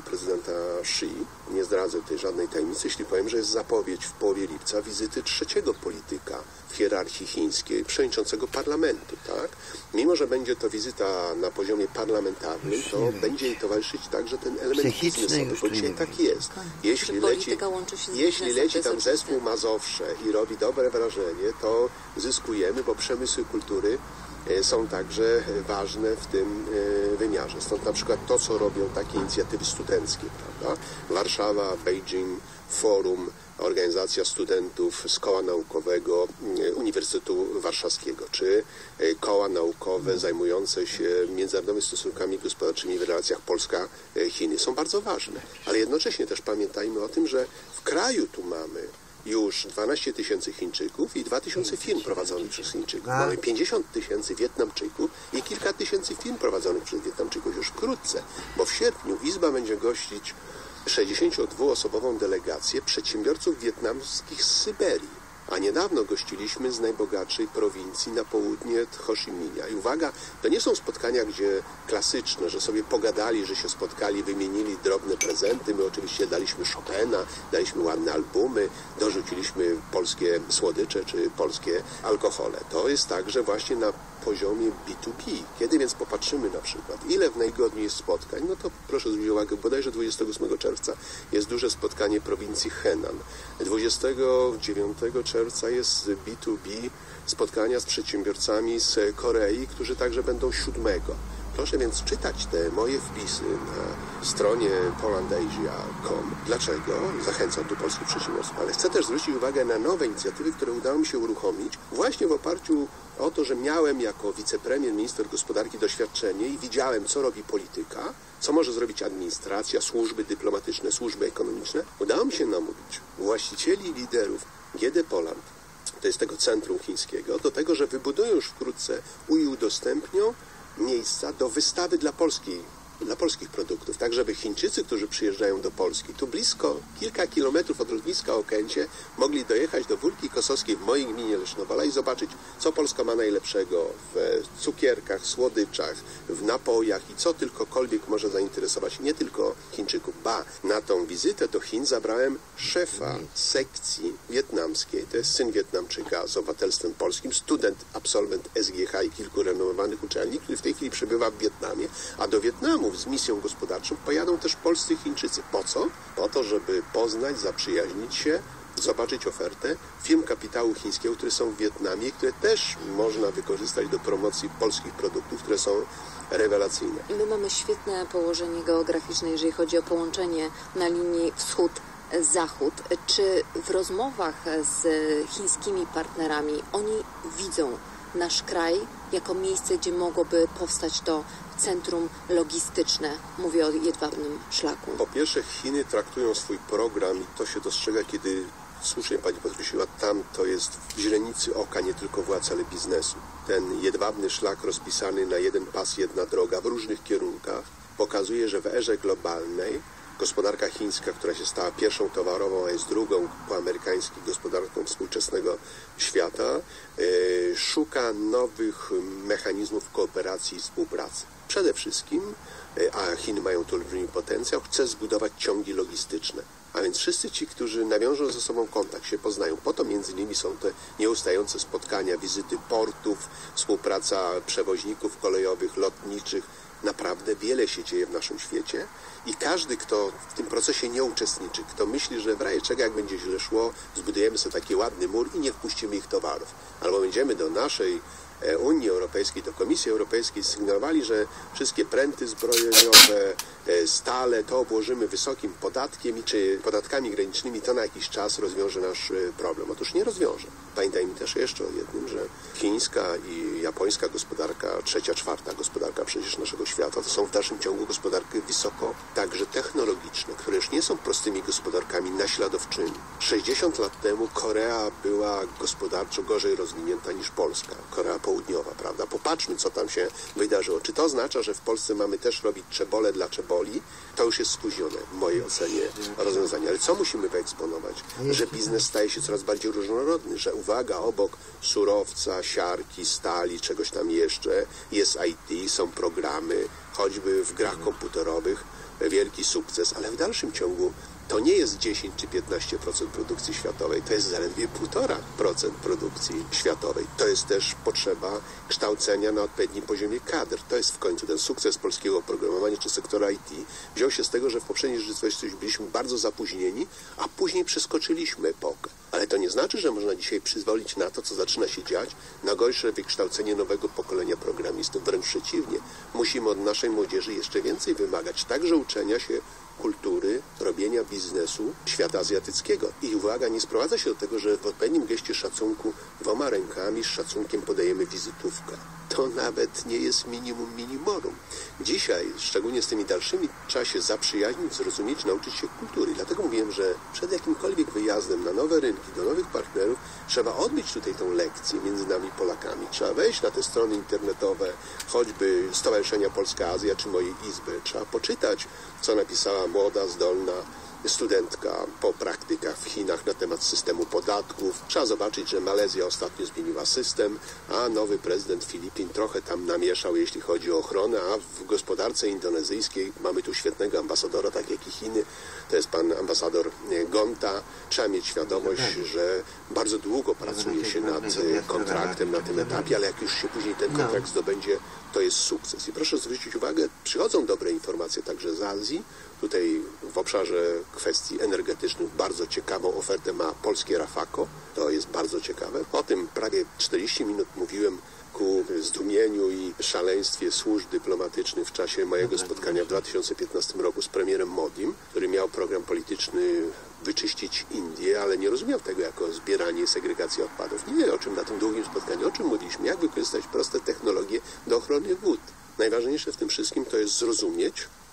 prezydenta Xi. Nie zdradzę tutaj żadnej tajemnicy, jeśli powiem, że jest zapowiedź w połowie lipca wizyty trzeciego polityka w hierarchii chińskiej, przewodniczącego parlamentu, tak? Mimo że będzie to wizyta na poziomie parlamentarnym, to będzie jej towarzyszyć także ten element biznesowy, bo dzisiaj tak jest. Jeśli leci, jeśli leci tam zespół Mazowsze i robi dobre wrażenie, to zyskujemy, bo przemysły kultury są także ważne w tym wymiarze. Stąd na przykład to, co robią takie inicjatywy studenckie, prawda? Warszawa, Beijing, Forum, organizacja studentów z koła naukowego Uniwersytetu Warszawskiego, czy koła naukowe zajmujące się międzynarodowymi stosunkami gospodarczymi w relacjach Polska-Chiny są bardzo ważne. Ale jednocześnie też pamiętajmy o tym, że w kraju tu mamy już dwanaście tysięcy Chińczyków i dwa tysiące firm prowadzonych przez Chińczyków. Mamy pięćdziesiąt tysięcy Wietnamczyków i kilka tysięcy firm prowadzonych przez Wietnamczyków już wkrótce, bo w sierpniu Izba będzie gościć sześćdziesięciodwuosobową delegację przedsiębiorców wietnamskich z Syberii. A niedawno gościliśmy z najbogatszej prowincji na południe Ho Chi Minia. I uwaga, to nie są spotkania, gdzie klasyczne, że sobie pogadali, że się spotkali, wymienili drobne prezenty. My oczywiście daliśmy Chopina, daliśmy ładne albumy, dorzuciliśmy polskie słodycze czy polskie alkohole. To jest także właśnie na poziomie B dwa B. Kiedy więc popatrzymy na przykład, ile w najgodniej jest spotkań, no to proszę zwrócić uwagę, bodajże dwudziestego ósmego czerwca jest duże spotkanie prowincji Henan. dwudziestego dziewiątego czerwca jest B dwa B, spotkania z przedsiębiorcami z Korei, którzy także będą siódmego. Proszę więc czytać te moje wpisy na stronie poland asia kropka com. Dlaczego? Zachęcam tu polskich przedsiębiorców, ale chcę też zwrócić uwagę na nowe inicjatywy, które udało mi się uruchomić właśnie w oparciu o to, że miałem jako wicepremier, minister gospodarki doświadczenie i widziałem, co robi polityka, co może zrobić administracja, służby dyplomatyczne, służby ekonomiczne. Udało mi się namówić właścicieli, liderów G D Poland, to jest tego centrum chińskiego, do tego, że wybudują już wkrótce i udostępnią miejsca do wystawy dla Polski, dla polskich produktów, tak żeby Chińczycy, którzy przyjeżdżają do Polski, tu blisko, kilka kilometrów od lotniska Okęcie, mogli dojechać do Wólki Kosowskiej w mojej gminie Lesznowola i zobaczyć, co Polska ma najlepszego w cukierkach, słodyczach, w napojach i co tylkokolwiek może zainteresować nie tylko Chińczyków. Ba, na tą wizytę do Chin zabrałem szefa sekcji wietnamskiej, to jest syn Wietnamczyka z obywatelstwem polskim, student, absolwent S G H i kilku renomowanych uczelni, który w tej chwili przebywa w Wietnamie, a do Wietnamu z misją gospodarczą pojadą też polscy Chińczycy. Po co? Po to, żeby poznać, zaprzyjaźnić się, zobaczyć ofertę firm kapitału chińskiego, które są w Wietnamie, które też można wykorzystać do promocji polskich produktów, które są rewelacyjne. My mamy świetne położenie geograficzne, jeżeli chodzi o połączenie na linii wschód-zachód. Czy w rozmowach z chińskimi partnerami oni widzą nasz kraj jako miejsce, gdzie mogłoby powstać to centrum logistyczne? Mówię o jedwabnym szlaku. Po pierwsze, Chiny traktują swój program i to się dostrzega, kiedy słusznie pani podkreśliła, tam to jest w źrenicy oka nie tylko władz, ale biznesu. Ten jedwabny szlak rozpisany na jeden pas, jedna droga w różnych kierunkach pokazuje, że w erze globalnej gospodarka chińska, która się stała pierwszą towarową, a jest drugą po amerykańskiej gospodarką współczesnego świata, yy, szuka nowych mechanizmów kooperacji i współpracy. Przede wszystkim, yy, a Chiny mają tu olbrzymi potencjał, chce zbudować ciągi logistyczne. A więc wszyscy ci, którzy nawiążą ze sobą kontakt, się poznają. Po to między innymi są te nieustające spotkania, wizyty portów, współpraca przewoźników kolejowych, lotniczych. Naprawdę wiele się dzieje w naszym świecie i każdy, kto w tym procesie nie uczestniczy, kto myśli, że w razie czego jak będzie źle szło, zbudujemy sobie taki ładny mur i nie wpuścimy ich towarów. Albo będziemy do naszej Unii Europejskiej, do Komisji Europejskiej sygnalowali, że wszystkie pręty zbrojeniowe, stale to obłożymy wysokim podatkiem czy podatkami granicznymi, to na jakiś czas rozwiąże nasz problem. Otóż nie rozwiąże. Pamiętajmy też jeszcze o jednym, że chińska i japońska gospodarka, trzecia, czwarta gospodarka przecież naszego świata, to są w dalszym ciągu gospodarki wysoko także technologiczne, które już nie są prostymi gospodarkami naśladowczymi. sześćdziesiąt lat temu Korea była gospodarczo gorzej rozwinięta niż Polska. Korea Południowa, prawda? Popatrzmy, co tam się wydarzyło. Czy to oznacza, że w Polsce mamy też robić czebole dla czeboli? To już jest spóźnione w mojej ocenie rozwiązanie. Ale co musimy wyeksponować? Że biznes staje się coraz bardziej różnorodny, że uwaga, obok surowca, siarki, stali, czegoś tam jeszcze, jest I T, są programy, choćby w grach komputerowych. wielki sukces, ale w dalszym ciągu to nie jest dziesięć czy piętnaście procent produkcji światowej, to jest zaledwie półtora procent produkcji światowej. To jest też potrzeba kształcenia na odpowiednim poziomie kadr. To jest w końcu ten sukces polskiego oprogramowania czy sektora I T. Wziął się z tego, że w poprzedniej rzeczywistości byliśmy bardzo zapóźnieni, a później przeskoczyliśmy epokę. Ale to nie znaczy, że można dzisiaj przyzwolić na to, co zaczyna się dziać, na gorsze wykształcenie nowego pokolenia programistów. Wręcz przeciwnie. Musimy od naszej młodzieży jeszcze więcej wymagać, także uczenia się kultury, robienia biznesu świata azjatyckiego. I uwaga, nie sprowadza się do tego, że w odpowiednim geście szacunku dwoma rękami z szacunkiem podajemy wizytówkę. To nawet nie jest minimum minimorum. Dzisiaj, szczególnie z tymi dalszymi, trzeba się zaprzyjaźnić, zrozumieć, nauczyć się kultury. Dlatego mówiłem, że przed jakimkolwiek wyjazdem na nowe rynki, do nowych partnerów, trzeba odbyć tutaj tą lekcję między nami Polakami. Trzeba wejść na te strony internetowe, choćby Stowarzyszenia Polska Azja czy mojej izby. Trzeba poczytać, co napisała młoda, zdolna studentka po praktykach w Chinach na temat systemu podatków. Trzeba zobaczyć, że Malezja ostatnio zmieniła system, a nowy prezydent Filipin trochę tam namieszał, jeśli chodzi o ochronę, a w gospodarce indonezyjskiej mamy tu świetnego ambasadora, tak jak i Chiny. To jest pan ambasador Gonta. Trzeba mieć świadomość, że bardzo długo pracuje się nad kontraktem na tym etapie, ale jak już się później ten kontrakt zdobędzie, to jest sukces. I proszę zwrócić uwagę, przychodzą dobre informacje także z Azji. Tutaj w obszarze kwestii energetycznych bardzo ciekawą ofertę ma polskie Rafako. To jest bardzo ciekawe. O tym prawie czterdzieści minut mówiłem ku zdumieniu i szaleństwie służb dyplomatycznych w czasie mojego spotkania w dwa tysiące piętnastym roku z premierem Modim, który miał program polityczny wyczyścić Indię, ale nie rozumiał tego jako zbieranie i segregacji odpadów. Nie wie, o czym na tym długim spotkaniu, o czym mówiliśmy, jak wykorzystać proste technologie do ochrony wód. Najważniejsze w tym wszystkim to jest zrozumieć,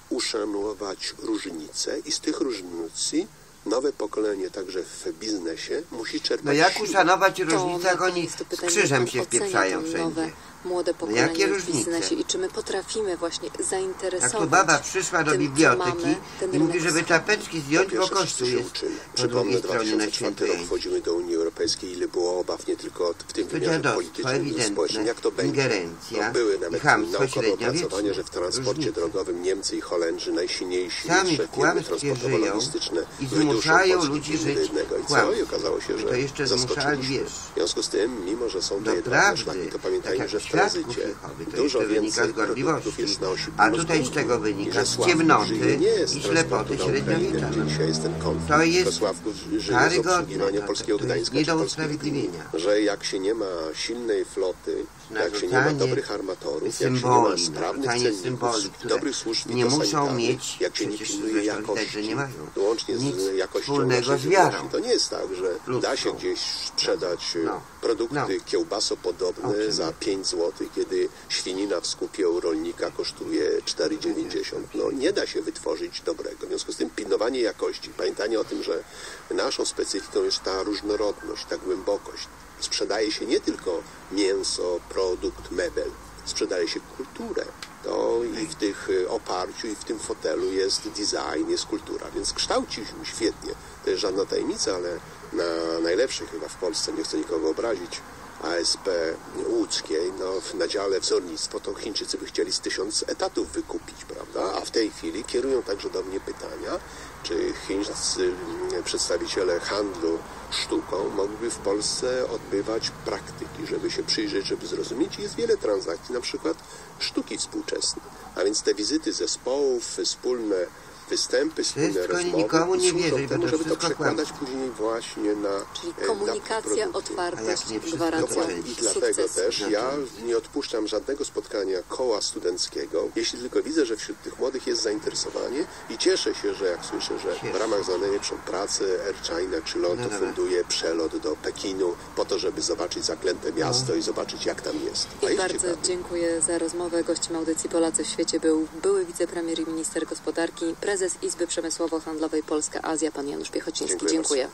uszanować różnice i z tych różnic nowe pokolenie także w biznesie musi czerpać. No jak siłę. uszanować różnice, jak oni z krzyżem się wpieprzają wszędzie. Młode No pokolenie jakie w różnice? biznesie i czy my potrafimy właśnie zainteresować. Jak tu baba przyszła do tym, biblioteki mamy, i mówi, żeby czapeczki zdjąć, bo kościół jest po drugiej stronie na Przypomnę, rok wchodzimy do Unii Europejskiej, ile było obaw nie tylko w tym wymiarze politycznym i społecznym, jak to będzie. No, były nawet naukowe opracowania, że w transporcie różnice. drogowym Niemcy i Holendrzy, najsilniejsi szefy transportowo-logistyczne, i zmuszają ludzi żyć I co? I okazało się, że to jeszcze zmuszali, wiesz. W związku z tym, mimo że są te jedwabne szlaki, to pamiętajmy, że w tranzycie dużo więcej produktów jest na osi a tutaj z czego wynika? Z ciemnoty i ślepoty średniowiecza. Dzisiaj jest ten konflikt. To jest żyje z obsługiwania polskiego to, to Gdańska nie czy do polskiego usprawiedliwienia. Że jak się nie ma silnej floty, jak się nie ma dobrych armatorów, symboli, jak się nie ma sprawnych cenników, symboli, dobrych służb nie muszą mieć, jak się nie pilnuje jakości, nie mają łącznie nic z jakością wspólnego naszej z wiarą. żywności. To nie jest tak, że da się gdzieś sprzedać no. produkty no. kiełbasopodobne okay. za pięć złotych, kiedy świnina w skupie u rolnika kosztuje cztery dziewięćdziesiąt. No nie da się wytworzyć dobrego. W związku z tym pilnowanie jakości, pamiętanie o tym, że naszą specyfiką jest ta różnorodność, ta głębokość. Sprzedaje się nie tylko mięso, produkt, mebel. Sprzedaje się kulturę. To i w tych oparciu, i w tym fotelu jest design, jest kultura. Więc kształci się świetnie. To jest żadna tajemnica, ale na najlepszej chyba w Polsce, nie chcę nikogo obrazić, A S P łódzkiej, no na dziale wzornictwo, to Chińczycy by chcieli z tysiąc etatów wykupić, prawda? A w tej chwili kierują także do mnie pytania, czy chińscy przedstawiciele handlu sztuką mogliby w Polsce odbywać praktyki, żeby się przyjrzeć, żeby zrozumieć. Jest wiele transakcji, na przykład sztuki współczesnej. A więc te wizyty zespołów, wspólne występy, wspólne rozmowy nikomu nie wierzy, temu, to żeby to przekładać kłamstwo. później właśnie na Czyli komunikacja, otwartość, gwarancja I dlatego sukcesu. też ja nie odpuszczam żadnego spotkania koła studenckiego, jeśli tylko widzę, że wśród tych młodych jest zainteresowanie i cieszę się, że jak słyszę, że w ramach za najlepszą pracę Air China czy Loto no funduje przelot do Pekinu po to, żeby zobaczyć zaklęte miasto no. i zobaczyć, jak tam jest. A I jest bardzo ciekawe. dziękuję za rozmowę. Gościem audycji Polacy w świecie był były wicepremier i minister gospodarki, prezes Izby Przemysłowo-Handlowej Polska-Azja, pan Janusz Piechociński. Dziękuję.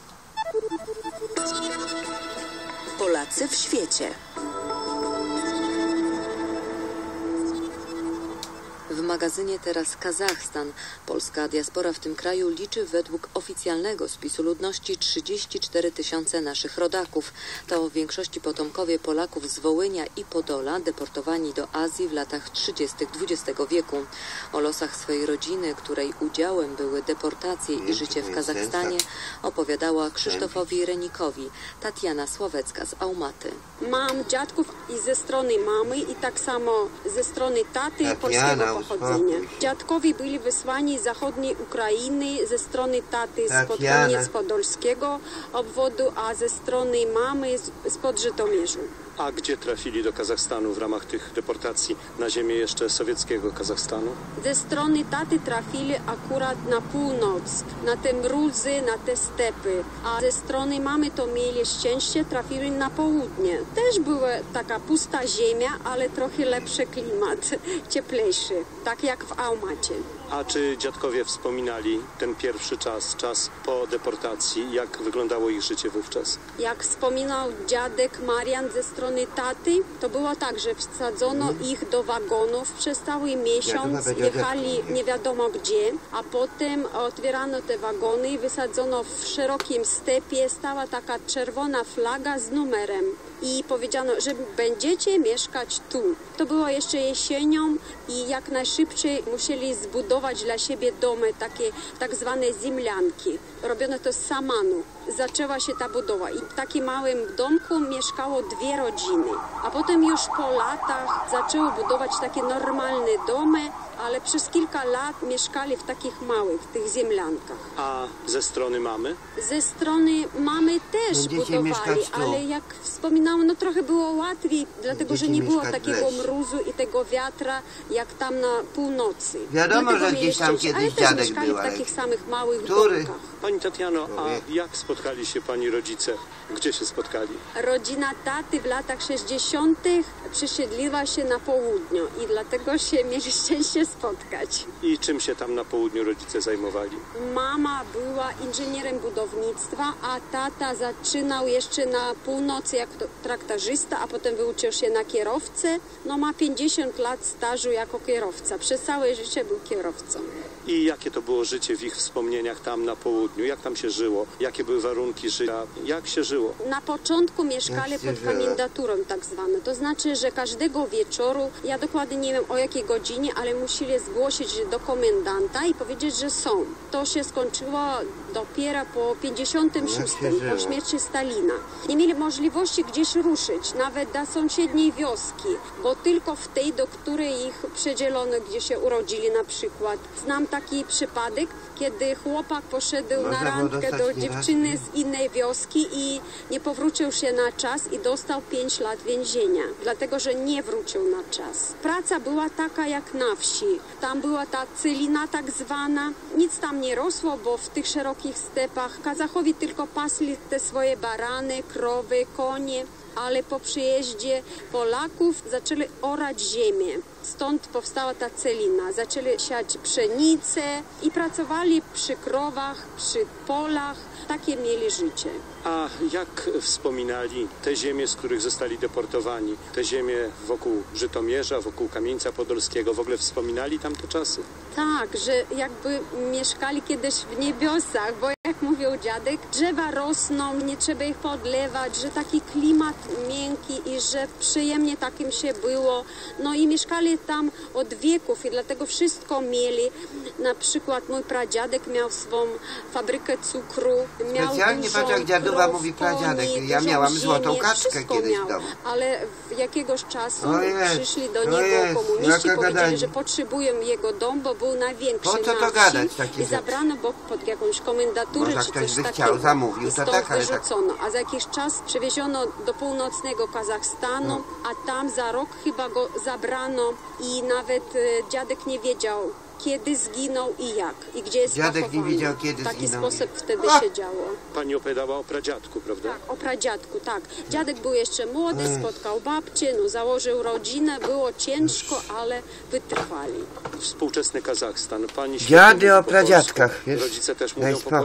Dziękuję. Polacy w świecie. W W magazynie Teraz Kazachstan. Polska diaspora w tym kraju liczy według oficjalnego spisu ludności trzydzieści cztery tysiące naszych rodaków. To w większości potomkowie Polaków z Wołynia i Podola, deportowani do Azji w latach trzydziestych dwudziestego wieku. O losach swojej rodziny, której udziałem były deportacje i życie w Kazachstanie, opowiadała Krzysztofowi Renikowi Tatiana Słowecka z Aumaty. Mam dziadków i ze strony mamy i tak samo ze strony taty polskiego pochodzenia. Dziadkowie byli wysłani z zachodniej Ukrainy, ze strony taty spod Koniec-Podolskiego obwodu, a ze strony mamy spod Żytomierzu. A gdzie trafili do Kazachstanu w ramach tych deportacji? Na ziemię jeszcze sowieckiego Kazachstanu? Ze strony taty trafili akurat na północ, na te mrózy, na te stepy. A ze strony mamy to mieli szczęście, trafili na południe. Też była taka pusta ziemia, ale trochę lepszy klimat, cieplejszy, tak jak w Aumacie. A czy dziadkowie wspominali ten pierwszy czas, czas po deportacji? Jak wyglądało ich życie wówczas? Jak wspominał dziadek Marian ze strony taty, to było tak, że wsadzono hmm. ich do wagonów przez cały miesiąc, jechali nie wiadomo gdzie, a potem otwierano te wagony i wysadzono w szerokim stepie, stała taka czerwona flaga z numerem. I powiedziano, że będziecie mieszkać tu. To było jeszcze jesienią i jak najszybciej musieli zbudować dla siebie domy, takie tak zwane ziemnianki. Robiono to z samanu. Zaczęła się ta budowa i w takim małym domku mieszkało dwie rodziny. A potem już po latach zaczęło budować takie normalne domy, ale przez kilka lat mieszkali w takich małych, tych ziemniankach. A ze strony mamy? Ze strony mamy też Będziecie budowali, ale jak wspominałam, no trochę było łatwiej, dlatego Będziecie że nie było takiego mrózu i tego wiatra, jak tam na północy. Wiadomo, dlatego że gdzieś tam kiedyś ale dziadek też mieszkali był, w takich samych małych Który? domkach. Pani Tatiano, a jak spotkali się pani rodzice? Gdzie się spotkali? Rodzina taty w latach sześćdziesiątych przesiedliła się na południu i dlatego się mieli szczęście spotkać. I czym się tam na południu rodzice zajmowali? Mama była inżynierem budownictwa, a tata zaczynał jeszcze na północy jako traktorzysta, a potem wyuczył się na kierowcę. No ma pięćdziesiąt lat stażu jako kierowca. Przez całe życie był kierowcą. I jakie to było życie w ich wspomnieniach tam na południu? Jak tam się żyło? Jakie były warunki życia? Jak się żyło? Na początku mieszkali pod komendaturą tak zwane. To znaczy, że każdego wieczoru, ja dokładnie nie wiem o jakiej godzinie, ale musieli zgłosić do komendanta i powiedzieć, że są. To się skończyło dopiero po pięćdziesiątym szóstym, po śmierci Stalina. Nie mieli możliwości gdzieś ruszyć, nawet do sąsiedniej wioski, bo tylko w tej, do której ich przedzielono, gdzie się urodzili na przykład. Znam taki przypadek, kiedy chłopak poszedł na randkę do dziewczyny z innej wioski i nie powrócił się na czas i dostał pięć lat więzienia, dlatego że nie wrócił na czas. Praca była taka jak na wsi. Tam była ta celina tak zwana. Nic tam nie rosło, bo w tych szerokich stepach Kazachowie tylko pasli te swoje barany, krowy, konie. Ale po przyjeździe Polaków zaczęli orać ziemię. Stąd powstała ta celina. Zaczęli siać pszenicę i pracowali przy krowach, przy polach. Takie mieli życie. A jak wspominali te ziemie, z których zostali deportowani? Te ziemie wokół Żytomierza, wokół Kamieńca Podolskiego. W ogóle wspominali tamte czasy? Tak, że jakby mieszkali kiedyś w niebiosach, bo jak mówił dziadek, drzewa rosną, nie trzeba ich podlewać, że taki klimat miękki i że przyjemnie takim się było. No i mieszkali tam od wieków i dlatego wszystko mieli. Na przykład mój pradziadek miał swą fabrykę cukru, miał Specjalnie dużą patrz jak dziadowa mówi pradziadek. Ja miałam złotą kaczkę kiedyś miał, w domu. Ale w jakiegoś czasu jest, przyszli do niego jest, komuniści, powiedzieli, gadanie. że potrzebują jego dom, bo był największy Po co na to wsi gadać takie i zabrano go pod jakąś komendaturę Może czy ktoś coś by takiego. chciał, zamówił, I to stąd tak, ale tak. wyrzucono. A za jakiś czas przewieziono do północnego Kazachstanu, No. a tam za rok chyba go zabrano i nawet e, dziadek nie wiedział, kiedy zginął i jak, i gdzie jest Dziadek pochowany. nie wiedział, kiedy W taki zginął. sposób wtedy A! się działo. Pani opowiadała o pradziadku, prawda? Tak, o pradziadku, tak. Dziadek był jeszcze młody, spotkał babcię, no, założył rodzinę, było ciężko, ale wytrwali. Współczesny Kazachstan. Pani Dziady mówi o po pradziadkach, polsku. wiesz? Rodzice też Daj mówią po spokój. polsku?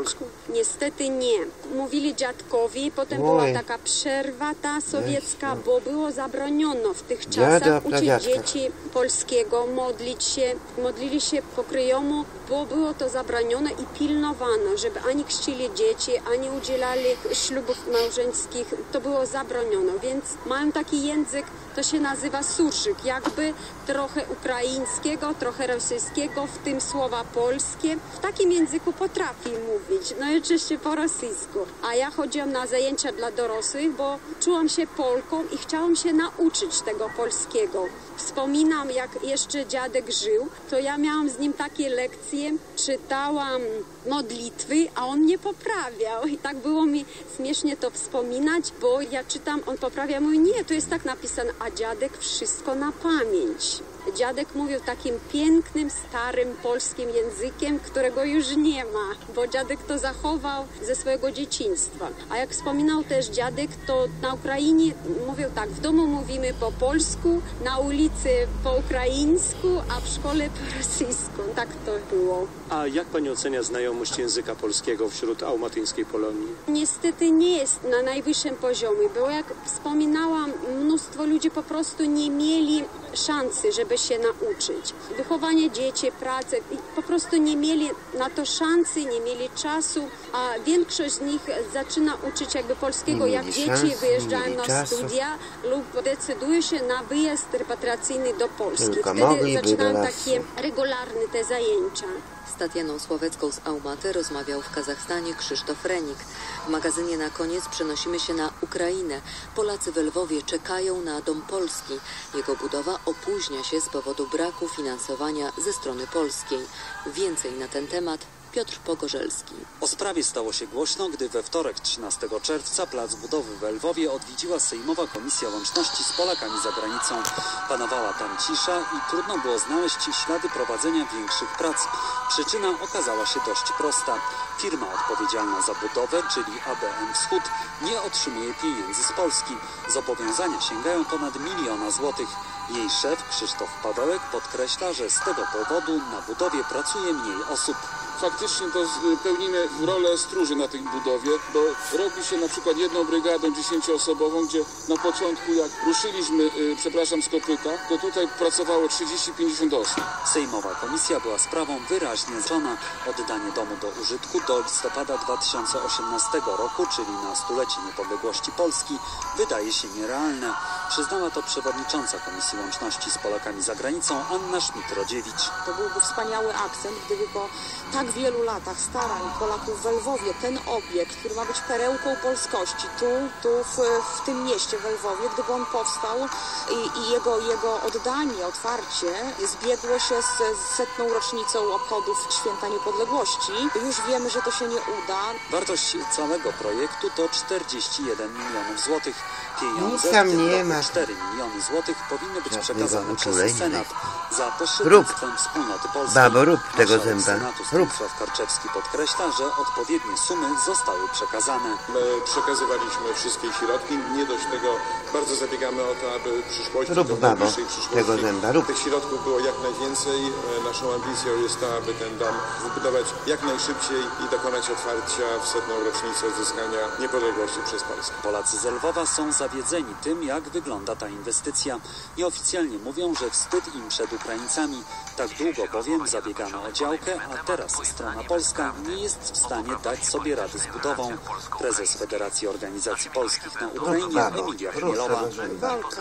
Niestety nie. Mówili dziadkowi, potem Oj. była taka przerwa ta sowiecka, Ech, bo było zabroniono w tych Dziada, czasach uczyć pradziadka. dzieci polskiego, modlić się, modlili się po kryjomu, bo było to zabronione i pilnowano, żeby ani chrzcili dzieci, ani udzielali ślubów małżeńskich. To było zabronione, więc mają taki język, to się nazywa surszyk, jakby trochę ukraińskiego, trochę rosyjskiego, w tym słowa polskie. W takim języku potrafi mówić, no i oczywiście po rosyjsku. A ja chodziłam na zajęcia dla dorosłych, bo czułam się Polką i chciałam się nauczyć tego polskiego. Wspominam, jak jeszcze dziadek żył, to ja miałam z nim takie lekcje, czytałam modlitwy, a on nie poprawiał. I tak było mi śmiesznie to wspominać, bo ja czytam, on poprawia, mówi, nie, to jest tak napisane, a dziadek wszystko na pamięć. Dziadek mówił takim pięknym, starym polskim językiem, którego już nie ma, bo dziadek to zachował ze swojego dzieciństwa. A jak wspominał też dziadek, to na Ukrainie mówił tak, w domu mówimy po polsku, na ulicy po ukraińsku, a w szkole po rosyjsku. Tak to było. A jak pani ocenia znajomość języka polskiego wśród aumatyńskiej Polonii? Niestety nie jest na najwyższym poziomie, bo jak wspominałam, mnóstwo ludzi po prostu nie mieli szansy, żeby się nauczyć. Wychowanie dzieci, pracę, po prostu nie mieli na to szansy, nie mieli czasu, a większość z nich zaczyna uczyć jakby polskiego, Nie jak mieli dzieci szans, wyjeżdżają nie mieli na czasu. studia lub decydują się na wyjazd repatriacyjny do Polski. Tylko Wtedy mogliby do zaczynają lasu. takie regularne te zajęcia. Z Tatianą Sławecką z Aumaty rozmawiał w Kazachstanie Krzysztof Renik. W magazynie na koniec przenosimy się na Ukrainę. Polacy w Lwowie czekają na Dom Polski. Jego budowa opóźnia się z powodu braku finansowania ze strony polskiej. Więcej na ten temat Piotr Pogorzelski. O sprawie stało się głośno, gdy we wtorek trzynastego czerwca plac budowy w Lwowie odwiedziła Sejmowa Komisja Łączności z Polakami za granicą. Panowała tam cisza i trudno było znaleźć ślady prowadzenia większych prac. Przyczyna okazała się dość prosta. Firma odpowiedzialna za budowę, czyli A B M Wschód, nie otrzymuje pieniędzy z Polski. Zobowiązania sięgają ponad miliona złotych. Jej szef Krzysztof Pawełek podkreśla, że z tego powodu na budowie pracuje mniej osób. Faktycznie to pełnimy rolę stróży na tej budowie, bo robi się na przykład jedną brygadą dziesięcioosobową, gdzie na początku jak ruszyliśmy, yy, przepraszam, z kopyta, to tutaj pracowało trzydzieści pięćdziesiąt osób. Sejmowa komisja była sprawą wyraźnie złożona. Oddanie domu do użytku do listopada dwa tysiące osiemnastego roku, czyli na stulecie niepodległości Polski, wydaje się nierealne. Przyznała to przewodnicząca Komisji Łączności z Polakami za granicą Anna Schmidt-Rodziewicz. To byłby wspaniały akcent, gdyby po tak wielu latach starań Polaków w Lwowie ten obiekt, który ma być perełką polskości, tu, tu w, w tym mieście w Lwowie, gdyby on powstał i, i jego, jego oddanie, otwarcie zbiegło się z, z setną rocznicą obchodów Święta Niepodległości. Już wiemy, że to się nie uda. Wartość całego projektu to czterdzieści jeden milionów złotych. Pieniądze, Nic tam w tym nie roku ma. cztery miliony złotych powinny być Żadnego przekazane przez uczulenia. Senat za Rób. pośrednictwem Wspólnoty Polskiej. Babo, rób tego Marszałek zęba. Senatu Rób. Stanisław Karczewski podkreśla, że odpowiednie sumy zostały przekazane. My przekazywaliśmy wszystkie środki. Nie dość tego, bardzo zabiegamy o to, aby w przyszłości, Rób, do babo, najbliższej przyszłości, tego zęba, rób. tych środków było jak najwięcej. E, Naszą ambicją jest to, aby ten dom wybudować jak najszybciej i dokonać otwarcia w setną rocznicę odzyskania niepodległości przez Polskę. Polacy z Lwowa są zawiedzeni tym, jak wygląda ta inwestycja. Nieoficjalnie mówią, że wstyd im przed Ukraińcami. Tak długo bowiem zabiegano o działkę, a teraz strona polska nie jest w stanie dać sobie rady z budową. Prezes Federacji Organizacji Polskich na Ukrainie Emilia Chmielowa. Walka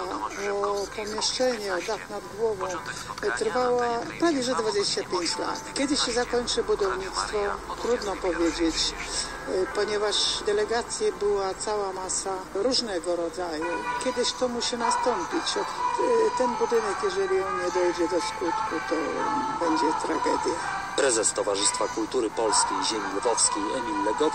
o pomieszczenie, o dach nad głową trwała prawie że dwadzieścia pięć lat. Kiedy się zakończy budownictwo, trudno powiedzieć, ponieważ delegacje była cała masa różnego rodzaju. Kiedyś to musi nastąpić. Ten budynek, jeżeli on nie dojdzie do skutku, to będzie tragedia. Prezes Towarzystwa Kultury Polskiej Ziemi Lwowskiej Emil Legowicz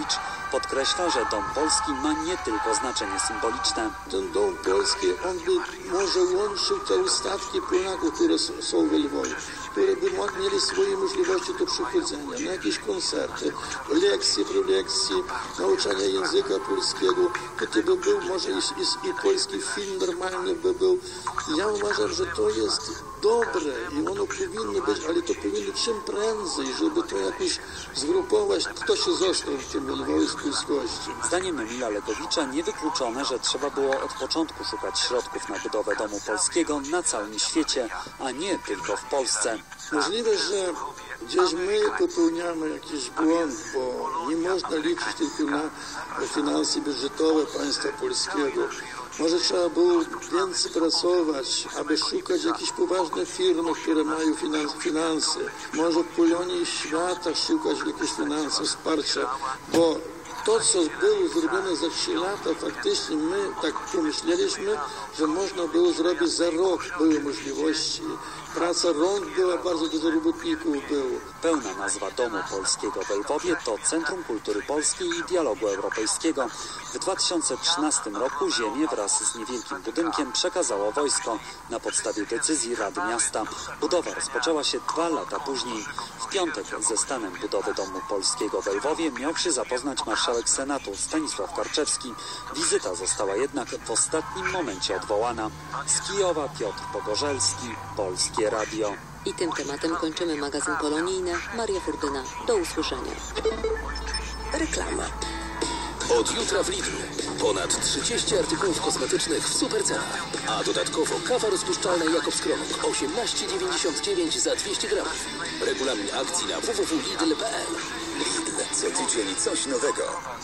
Podkreśla, że Dom Polski ma nie tylko znaczenie symboliczne. Ten Dom Polski, on by może łączył te ustawki Polaków, które są w Lwowie, które by mieli swoje możliwości do przychodzenia na jakieś koncerty, lekcje, prelekcje, nauczania języka polskiego. To by był może i, i, i polski film normalny by był. Ja uważam, że to jest dobre i ono powinno być, ale to powinno czym prędzej, żeby to jakoś zgrupować, kto się został w tym Lwowie z polskości. Zdaniem Emila Legowicza niewykluczone, że trzeba było od początku szukać środków na budowę Domu Polskiego na całym świecie, a nie tylko w Polsce. Możliwe, że gdzieś my popełniamy jakiś błąd, bo nie można liczyć tylko na finanse budżetowe państwa polskiego. Może trzeba było więcej pracować, aby szukać jakichś poważnych firm, które mają finanse. Może w Polonii świata szukać jakichś finansów, wsparcia, bo to, co było zrobione za trzy lata, faktycznie my tak pomyśleliśmy, że można było zrobić za rok, były możliwości. Praca rąk była, bardzo dużo robotników było. Pełna nazwa Domu Polskiego w Lwowie to Centrum Kultury Polskiej i Dialogu Europejskiego. W dwa tysiące trzynastym roku ziemię wraz z niewielkim budynkiem przekazało wojsko na podstawie decyzji Rady Miasta. Budowa rozpoczęła się dwa lata później. W piątek ze stanem budowy Domu Polskiego w Lwowie miał się zapoznać marszałek Senatu Stanisław Karczewski. Wizyta została jednak w ostatnim momencie odwołana. Z Kijowa Piotr Pogorzelski, Polskie Radio. I tym tematem kończymy magazyn polonijny. Maria Furdyna. Do usłyszenia. Reklama. Od jutra w Lidlu ponad trzydzieści artykułów kosmetycznych w supercenach, a dodatkowo kawa rozpuszczalna Jakobs Krok osiemnaście dziewięćdziesiąt dziewięć za dwieście gramów. Regulamin akcji na w w w kropka lidl kropka p l. Lidl, co tydzień coś nowego.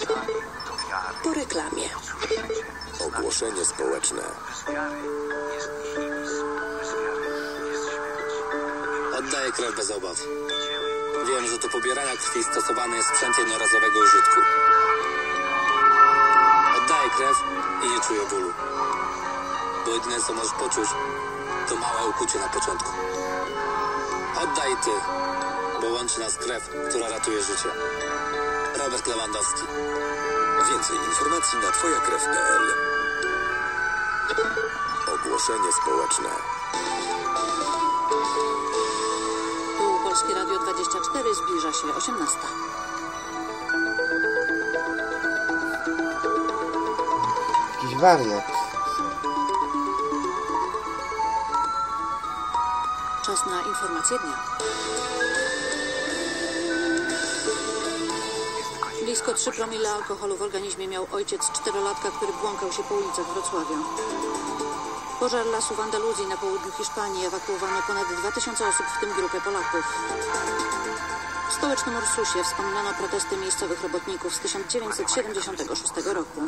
Po reklamie. Ogłoszenie społeczne. Oddaję krew bez obaw. Wiem, że do pobierania krwi stosowany jest sprzęt jednorazowego użytku. Oddaję krew i nie czuję bólu. Bo jedyne, co możesz poczuć, to małe ukucie na początku. Oddaj ty, bo łączy nas krew, która ratuje życie. Robert Lewandowski. Więcej informacji na twoja krew kropka p l. Ogłoszenie społeczne. Tu Polskie Radio dwadzieścia cztery, zbliża się osiemnasta. Jakiś wariat. Czas na informacje dnia. Blisko trzy promile alkoholu w organizmie miał ojciec czterolatka, który błąkał się po ulicach Wrocławia. Pożar lasu w Andaluzji na południu Hiszpanii. Ewakuowano ponad dwa tysiące osób, w tym grupę Polaków. W stołecznym Ursusie wspominano protesty miejscowych robotników z tysiąc dziewięćset siedemdziesiątego szóstego roku.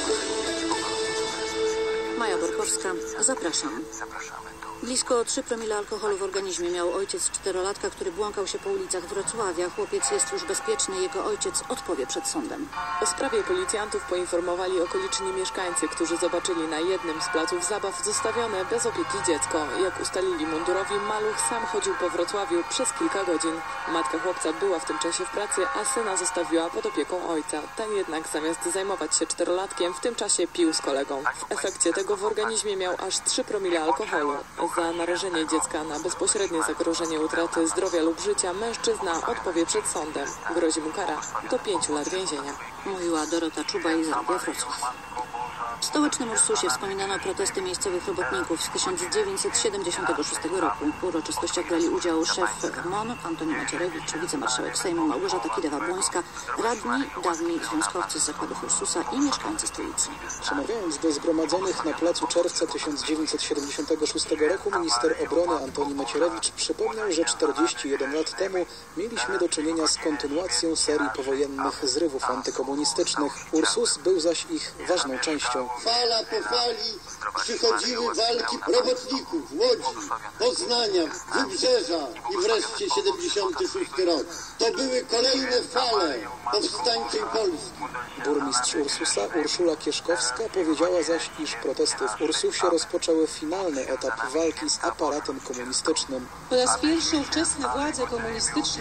Maja Borkowska, zapraszam. Blisko trzy promile alkoholu w organizmie miał ojciec czterolatka, który błąkał się po ulicach Wrocławia. Chłopiec jest już bezpieczny, jego ojciec odpowie przed sądem. O sprawie policjantów poinformowali okoliczni mieszkańcy, którzy zobaczyli na jednym z placów zabaw zostawione bez opieki dziecko. Jak ustalili mundurowi, maluch sam chodził po Wrocławiu przez kilka godzin. Matka chłopca była w tym czasie w pracy, a syna zostawiła pod opieką ojca. Ten jednak zamiast zajmować się czterolatkiem, w tym czasie pił z kolegą. W efekcie tego w organizmie miał aż trzy promile alkoholu. Za narażenie dziecka na bezpośrednie zagrożenie utraty zdrowia lub życia mężczyzna odpowie przed sądem. Grozi mu kara do pięciu lat więzienia. Mówiła Dorota Czubaj z Radia Wrocław. W stołecznym Ursusie wspominano protesty miejscowych robotników z tysiąc dziewięćset siedemdziesiątego szóstego roku. W uroczystościach brali udział szef M O N Antoni Macierewicz, wicemarszałek Sejmu Małgorzata Kidawa-Błońska, radni, dawni związkowcy z zakładów Ursusa i mieszkańcy stolicy. Przemawiając do zgromadzonych na placu Czerwca tysiąc dziewięćset siedemdziesiątego szóstego roku, minister obrony Antoni Macierewicz przypomniał, że czterdzieści jeden lat temu mieliśmy do czynienia z kontynuacją serii powojennych zrywów antykomunistycznych. Ursus był zaś ich ważną częścią. Fala po fali przychodziły walki robotników Łodzi, Poznania, Wybrzeża i wreszcie siedemdziesiąty szósty rok. To były kolejne fale powstańczej Polski. Burmistrz Ursusa Urszula Kieszkowska powiedziała zaś, iż protesty w Ursusie rozpoczęły finalny etap walki z aparatem komunistycznym. Po raz pierwszy ówczesne władze komunistyczne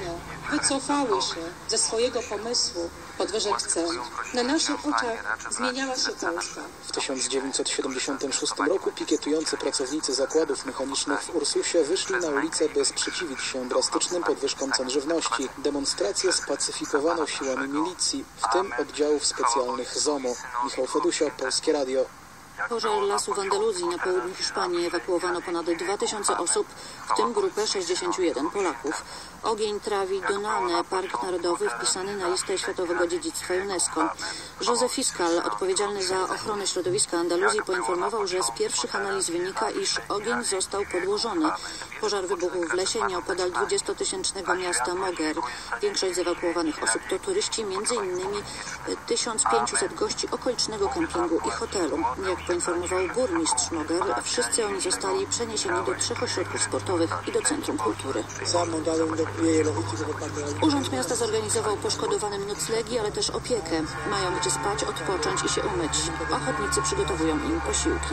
wycofały się ze swojego pomysłu podwyżek cen. Na naszych oczach zmieniała się Polska. W tysiąc dziewięćset siedemdziesiątym szóstym roku pikietujący pracownicy zakładów mechanicznych w Ursusie wyszli na ulicę, by sprzeciwić się drastycznym podwyżkom cen żywności. Demonstracje spacyfikowano siłami milicji, w tym oddziałów specjalnych ZOMO. Michał Fedusia, Polskie Radio. Pożar lasu w Andaluzji na południu Hiszpanii ewakuowano ponad dwa tysiące osób, w tym grupę sześćdziesięciu jeden Polaków. Ogień trawi Donane, park narodowy wpisany na listę Światowego Dziedzictwa UNESCO. José Fiscal, odpowiedzialny za ochronę środowiska Andaluzji, poinformował, że z pierwszych analiz wynika, iż ogień został podłożony. Pożar wybuchł w lesie nieopodal dwudziestotysięcznego miasta Moguer. Większość z ewakuowanych osób to turyści, między innymi tysiąc pięćset gości okolicznego kempingu i hotelu. Jak poinformował burmistrz Moguer, wszyscy oni zostali przeniesieni do trzech ośrodków sportowych i do Centrum Kultury. Urząd Miasta zorganizował poszkodowanym noclegi, ale też opiekę. Mają gdzie spać, odpocząć i się umyć. Ochotnicy przygotowują im posiłki.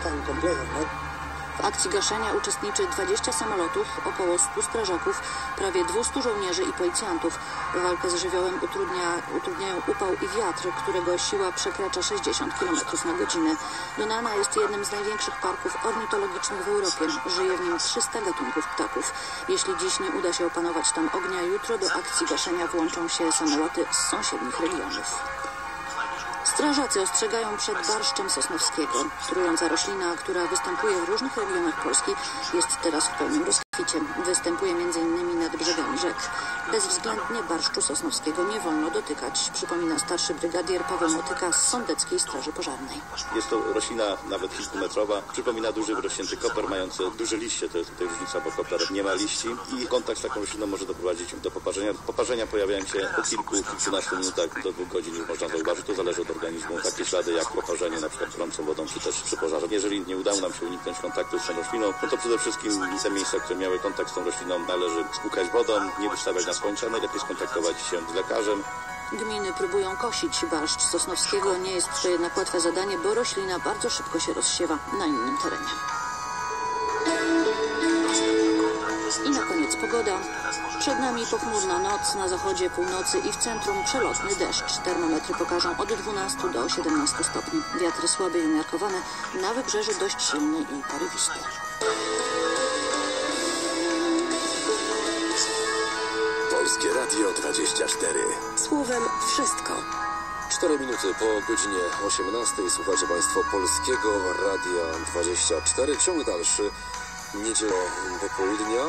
W akcji gaszenia uczestniczy dwadzieścia samolotów, około stu strażaków, prawie dwieście żołnierzy i policjantów. Walkę z żywiołem utrudnia, utrudniają upał i wiatr, którego siła przekracza sześćdziesiąt kilometrów na godzinę. Donana jest jednym z największych parków ornitologicznych w Europie. Żyje w nim trzysta gatunków ptaków. Jeśli dziś nie uda się opanować tam ognia, jutro do akcji gaszenia włączą się samoloty z sąsiednich regionów. Strażacy ostrzegają przed barszczem sosnowskiego. Trująca roślina, która występuje w różnych regionach Polski, jest teraz w pełnym rozkwicie. Występuje między innymi nad brzegami rzek. Bezwzględnie barszczu sosnowskiego nie wolno dotykać, przypomina starszy brygadier Paweł Motyka z Sądeckiej Straży Pożarnej. Jest to roślina nawet kilkumetrowa. Przypomina duży wrośnięty koper mający duże liście. To jest tutaj różnica, bo koper nie ma liści i kontakt z taką rośliną może doprowadzić do poparzenia. Poparzenia pojawiają się po kilku, kilkunastu minutach do dwóch godzin już można zauważyć. To zależy od organizmu. Takie ślady jak poparzenie na przykład gorącą wodą czy też przy pożarze. Jeżeli nie udało nam się uniknąć kontaktu z tą rośliną, no to przede wszystkim te miejsca, które miały kontakt z tą rośliną, należy spłukać wodą, nie wystawiać na słońce, najlepiej skontaktować się z lekarzem. Gminy próbują kosić barszcz sosnowskiego. Nie jest to jednak łatwe zadanie, bo roślina bardzo szybko się rozsiewa na innym terenie. I na koniec pogoda. Przed nami pochmurna noc, na zachodzie, północy i w centrum przelotny deszcz. Termometry pokażą od dwunastu do siedemnastu stopni. Wiatr słaby i umiarkowany, na wybrzeżu dość silny i porywisty. Polskie Radio dwadzieścia cztery. Słowem wszystko. Cztery minuty po godzinie osiemnastej. Słuchacie Państwo Polskiego Radia dwadzieścia cztery. Ciąg dalszy. Niedziela popołudnia.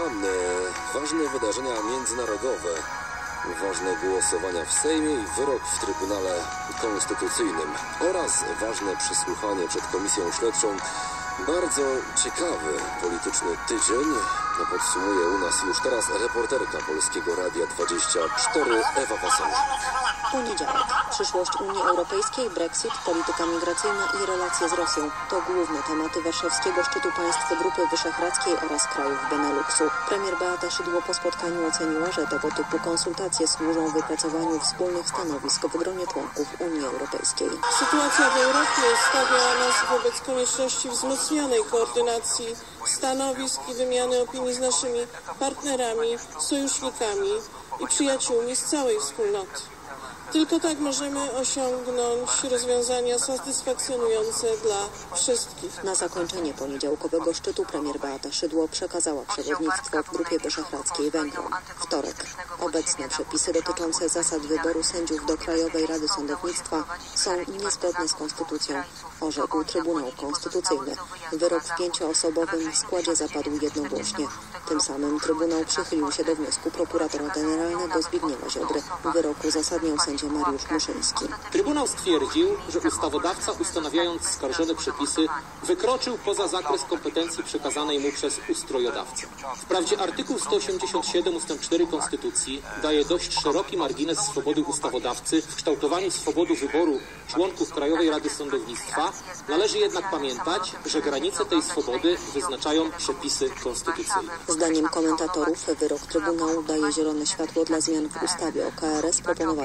Ważne wydarzenia międzynarodowe. Ważne głosowania w Sejmie i wyrok w Trybunale Konstytucyjnym. Oraz ważne przesłuchanie przed Komisją Śledczą. Bardzo ciekawy polityczny tydzień. Podsumuje u nas już teraz reporterka Polskiego Radia dwadzieścia cztery Ewa Wasala. Poniedziałek. Przyszłość Unii Europejskiej, Brexit, polityka migracyjna i relacje z Rosją. To główne tematy warszawskiego szczytu państw Grupy Wyszehradzkiej oraz krajów Beneluxu. Premier Beata Szydło po spotkaniu oceniła, że tego typu konsultacje służą wypracowaniu wspólnych stanowisk w gronie członków Unii Europejskiej. Sytuacja w Europie stawia nas wobec konieczności wzmocnionej koordynacji stanowisk i wymiany opinii z naszymi partnerami, sojusznikami i przyjaciółmi z całej wspólnoty. Tylko tak możemy osiągnąć rozwiązania satysfakcjonujące dla wszystkich. Na zakończenie poniedziałkowego szczytu premier Beata Szydło przekazała przewodnictwo w Grupie Wyszehradzkiej Węgrom. Wtorek. Obecne przepisy dotyczące zasad wyboru sędziów do Krajowej Rady Sądownictwa są niezgodne z konstytucją, orzekł Trybunał Konstytucyjny. Wyrok w pięcioosobowym składzie zapadł jednogłośnie. Tym samym Trybunał przychylił się do wniosku prokuratora generalnego Zbigniewa Ziobry. W wyroku uzasadniał sędzia Mariusz Muszyński. Trybunał stwierdził, że ustawodawca, ustanawiając skarżone przepisy, wykroczył poza zakres kompetencji przekazanej mu przez ustrojodawcę. Wprawdzie artykuł sto osiemdziesiąt siedem ustęp cztery Konstytucji daje dość szeroki margines swobody ustawodawcy w kształtowaniu swobody wyboru członków Krajowej Rady Sądownictwa, należy jednak pamiętać, że granice tej swobody wyznaczają przepisy konstytucyjne. Zdaniem komentatorów wyrok Trybunału daje zielone światło dla zmian w ustawie o K R S proponowanych przez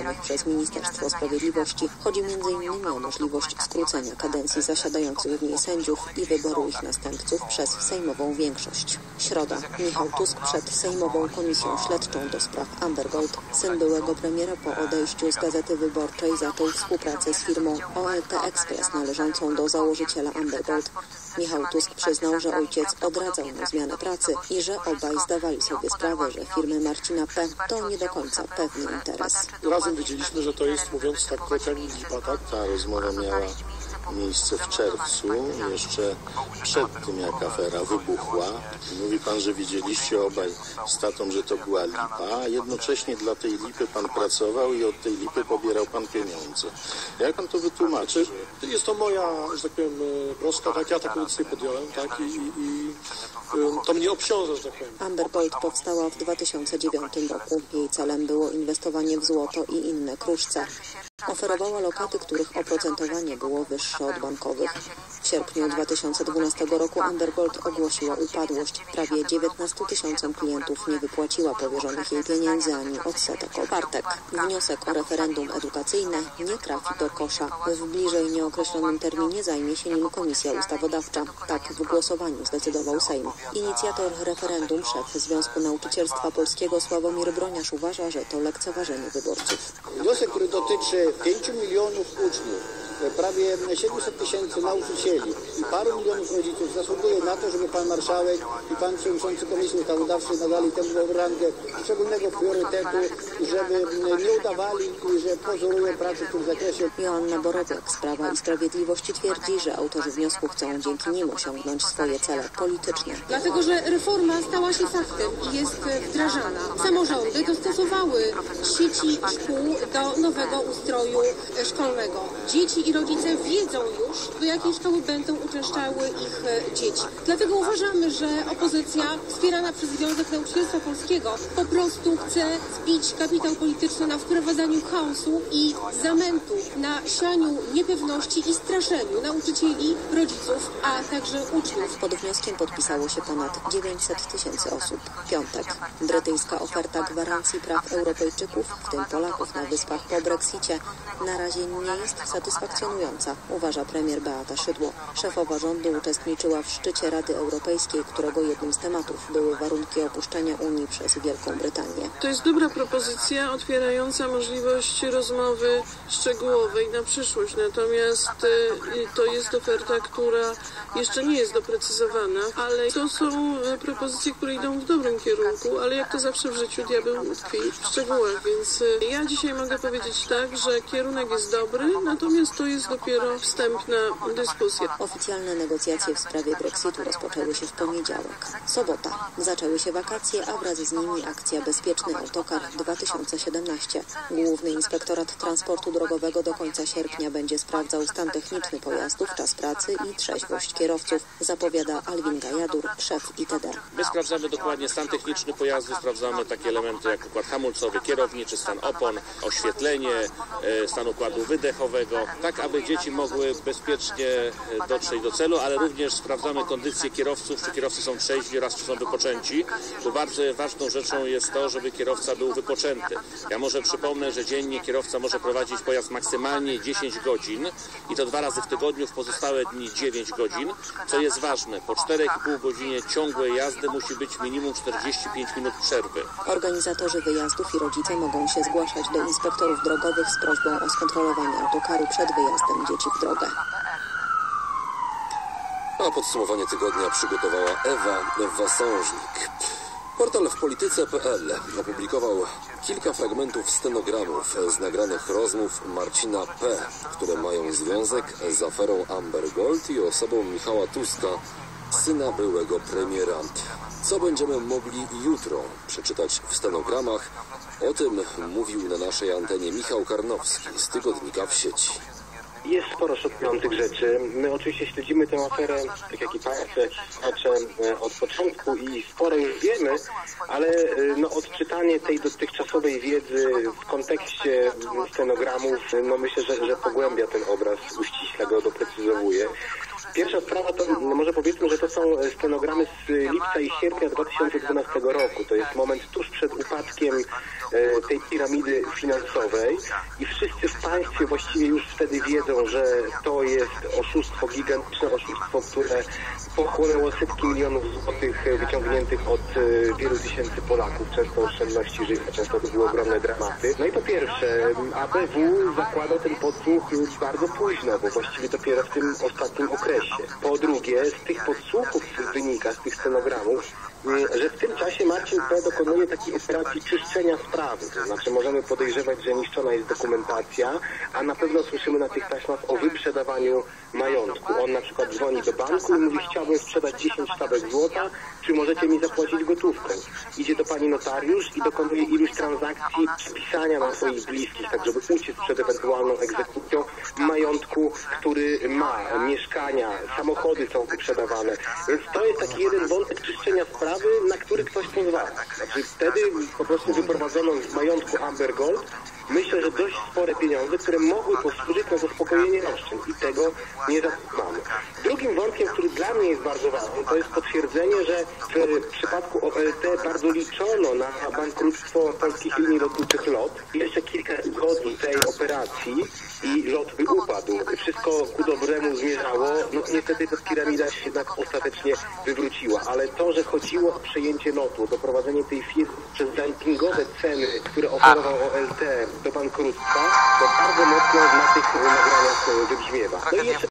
przez Ministerstwo Sprawiedliwości. Chodzi między innymi o możliwość skrócenia kadencji zasiadających w niej sędziów i wyboru ich następców przez sejmową większość. Środa. Michał Tusk przed Sejmową Komisją Śledczą do spraw Amber Gold. Syn byłego premiera po odejściu z Gazety Wyborczej zaczął współpracę z firmą O L T Express należącą do założyciela Amber Gold. Michał Tusk przyznał, że ojciec odradzał mu zmianę pracy i że obaj zdawali sobie sprawę, że firmy Marcina P. to nie do końca pewny interes. Razem wiedzieliśmy, że to jest, mówiąc tak kolokwialnie, lipa, tak? Ta rozmowa miała miejsce w czerwcu, jeszcze przed tym, jak afera wybuchła. Mówi pan, że widzieliście obaj z tatą, że to była lipa, a jednocześnie dla tej lipy pan pracował i od tej lipy pobierał pan pieniądze. Jak pan to wytłumaczy? Jest to moja, że tak powiem, troska, tak? Ja taką decyzję podjąłem, tak? I, i, i to mnie obciąża, że tak powiem. Amber Gold powstała w dwa tysiące dziewiątym roku. Jej celem było inwestowanie w złoto i inne kruszce. Oferowała lokaty, których oprocentowanie było wyższe od bankowych. W sierpniu dwa tysiące dwunastego roku Amber Gold ogłosiła upadłość. Prawie dziewiętnastu tysiącom klientów nie wypłaciła powierzonych jej pieniędzy ani odsetek. Bartek. Wniosek o referendum edukacyjne nie trafi do kosza. W bliżej nieokreślonym terminie zajmie się nim Komisja Ustawodawcza. Tak w głosowaniu zdecydował Sejm. Inicjator referendum, szef Związku Nauczycielstwa Polskiego Sławomir Broniarz uważa, że to lekceważenie wyborców. Wniosek, który dotyczy pięciu milionów uczniów, prawie siedemset tysięcy nauczycieli i paru milionów rodziców zasługuje na to, żeby pan marszałek i pan przewodniczący Komisji Ustawodawczej nadali temu rangę szczególnego priorytetu i żeby nie udawali, że pozorują pracę w tym zakresie. Joanna Borowiak z Prawa i Sprawiedliwości twierdzi, że autorzy wniosku chcą dzięki nim osiągnąć swoje cele polityczne. Dlatego, że reforma stała się faktem i jest wdrażana. Samorządy dostosowały sieci szkół do nowego ustroju szkolnego. Dzieci i rodzice wiedzą już, do jakiej szkoły będą uczęszczały ich dzieci. Dlatego uważamy, że opozycja wspierana przez Związek Nauczycielstwa Polskiego po prostu chce zbić kapitał polityczny na wprowadzaniu chaosu i zamętu, na sianiu niepewności i straszeniu nauczycieli, rodziców, a także uczniów. Pod wnioskiem podpisało się ponad dziewięćset tysięcy osób. Piątek. Brytyjska oferta gwarancji praw Europejczyków, w tym Polaków na Wyspach po Brexicie, na razie nie jest satysfakcjonująca, uważa premier Beata Szydło. Szefowa rządu uczestniczyła w szczycie Rady Europejskiej, którego jednym z tematów były warunki opuszczenia Unii przez Wielką Brytanię. To jest dobra propozycja otwierająca możliwość rozmowy szczegółowej na przyszłość, natomiast to jest oferta, która jeszcze nie jest doprecyzowana, ale to są propozycje, które idą w dobrym kierunku, ale jak to zawsze w życiu diabeł tkwi w szczegółach, więc ja dzisiaj mogę powiedzieć tak, że kierunek jest dobry, natomiast to jest dopiero wstępna dyskusja. Oficjalne negocjacje w sprawie Brexitu rozpoczęły się w poniedziałek. Sobota. Zaczęły się wakacje, a wraz z nimi akcja Bezpieczny Autokar dwa tysiące siedemnaście. Główny Inspektorat Transportu Drogowego do końca sierpnia będzie sprawdzał stan techniczny pojazdów, czas pracy i trzeźwość kierowców, zapowiada Alwin Gajadur, szef I T D. My sprawdzamy dokładnie stan techniczny pojazdu, sprawdzamy takie elementy jak układ hamulcowy, kierowniczy, stan opon, oświetlenie, stan układu wydechowego, tak aby dzieci mogły bezpiecznie dotrzeć do celu, ale również sprawdzamy kondycję kierowców, czy kierowcy są trzeźwi oraz czy są wypoczęci, bo bardzo ważną rzeczą jest to, żeby kierowca był wypoczęty. Ja może przypomnę, że dziennie kierowca może prowadzić pojazd maksymalnie dziesięć godzin i to dwa razy w tygodniu, w pozostałe dni dziewięć godzin, co jest ważne. Po czterech i pół godzinie ciągłej jazdy musi być minimum czterdzieści pięć minut przerwy. Organizatorzy wyjazdów i rodzice mogą się zgłaszać do inspektorów drogowych z prośbą o skontrolowanie autokaru przed wyjazdem dzieci w drogę. A podsumowanie tygodnia przygotowała Ewa Wasążnik. Portal w polityce kropka p l opublikował kilka fragmentów stenogramów z nagranych rozmów Marcina P., które mają związek z aferą Amber Gold i osobą Michała Tuska, syna byłego premiera. Co będziemy mogli jutro przeczytać w stenogramach? O tym mówił na naszej antenie Michał Karnowski z tygodnika W sieci. Jest sporo szokujących rzeczy. My oczywiście śledzimy tę aferę, tak jak i Państwo, jak i słuchacze, od początku i sporo już wiemy, ale no, odczytanie tej dotychczasowej wiedzy w kontekście stenogramów, no myślę, że, że pogłębia ten obraz, uściśla go, doprecyzowuje. Pierwsza sprawa to, no może powiedzmy, że to są stenogramy z lipca i sierpnia dwa tysiące dwunastego roku. To jest moment tuż przed upadkiem e, tej piramidy finansowej i wszyscy to jest oszustwo, gigantyczne oszustwo, które pochłonęło setki milionów złotych wyciągniętych od wielu tysięcy Polaków, często oszczędności życia, często to były ogromne dramaty. No i po pierwsze, A B W zakładał ten podsłuch bardzo późno, bo właściwie dopiero w tym ostatnim okresie. Po drugie, z tych podsłuchów wynika, z tych stenogramów, że w tym czasie Marcin P. dokonuje takiej operacji czyszczenia sprawy. To znaczy możemy podejrzewać, że niszczona jest dokumentacja, a na pewno słyszymy na tych taśmach o wyprzedawaniu majątku. On na przykład dzwoni do banku i mówi: chciałbym sprzedać dziesięć sztabek złota, czy możecie mi zapłacić gotówką? Idzie do pani notariusz i dokonuje iluś transakcji spisania na swoich bliskich, tak żeby uciec przed ewentualną egzekucją majątku, który ma, mieszkania, samochody są wyprzedawane. Więc to jest taki jeden wątek czyszczenia sprawy, na który ktoś pozwala. Znaczy wtedy po prostu wyprowadzono z majątku Amber Gold, myślę, że dość spore pieniądze, które mogły posłużyć na zaspokojenie roszczeń i tego nie mamy. Drugim wątkiem, który dla mnie jest bardzo ważny, to jest potwierdzenie, że w przypadku O L T bardzo liczono na bankructwo polskich linii lotniczych LOT. Jeszcze kilka tygodni tej operacji i LOT by upadł. Wszystko ku dobremu zmierzało. No niestety ta piramida się jednak ostatecznie wywróciła, ale to, że chodziło o przejęcie lotu, o doprowadzenie tej firmy przez dumpingowe ceny, które oferował O L T do bankructwa, to bardzo mocno na tych nagraniach wybrzmiewa. No i jeszcze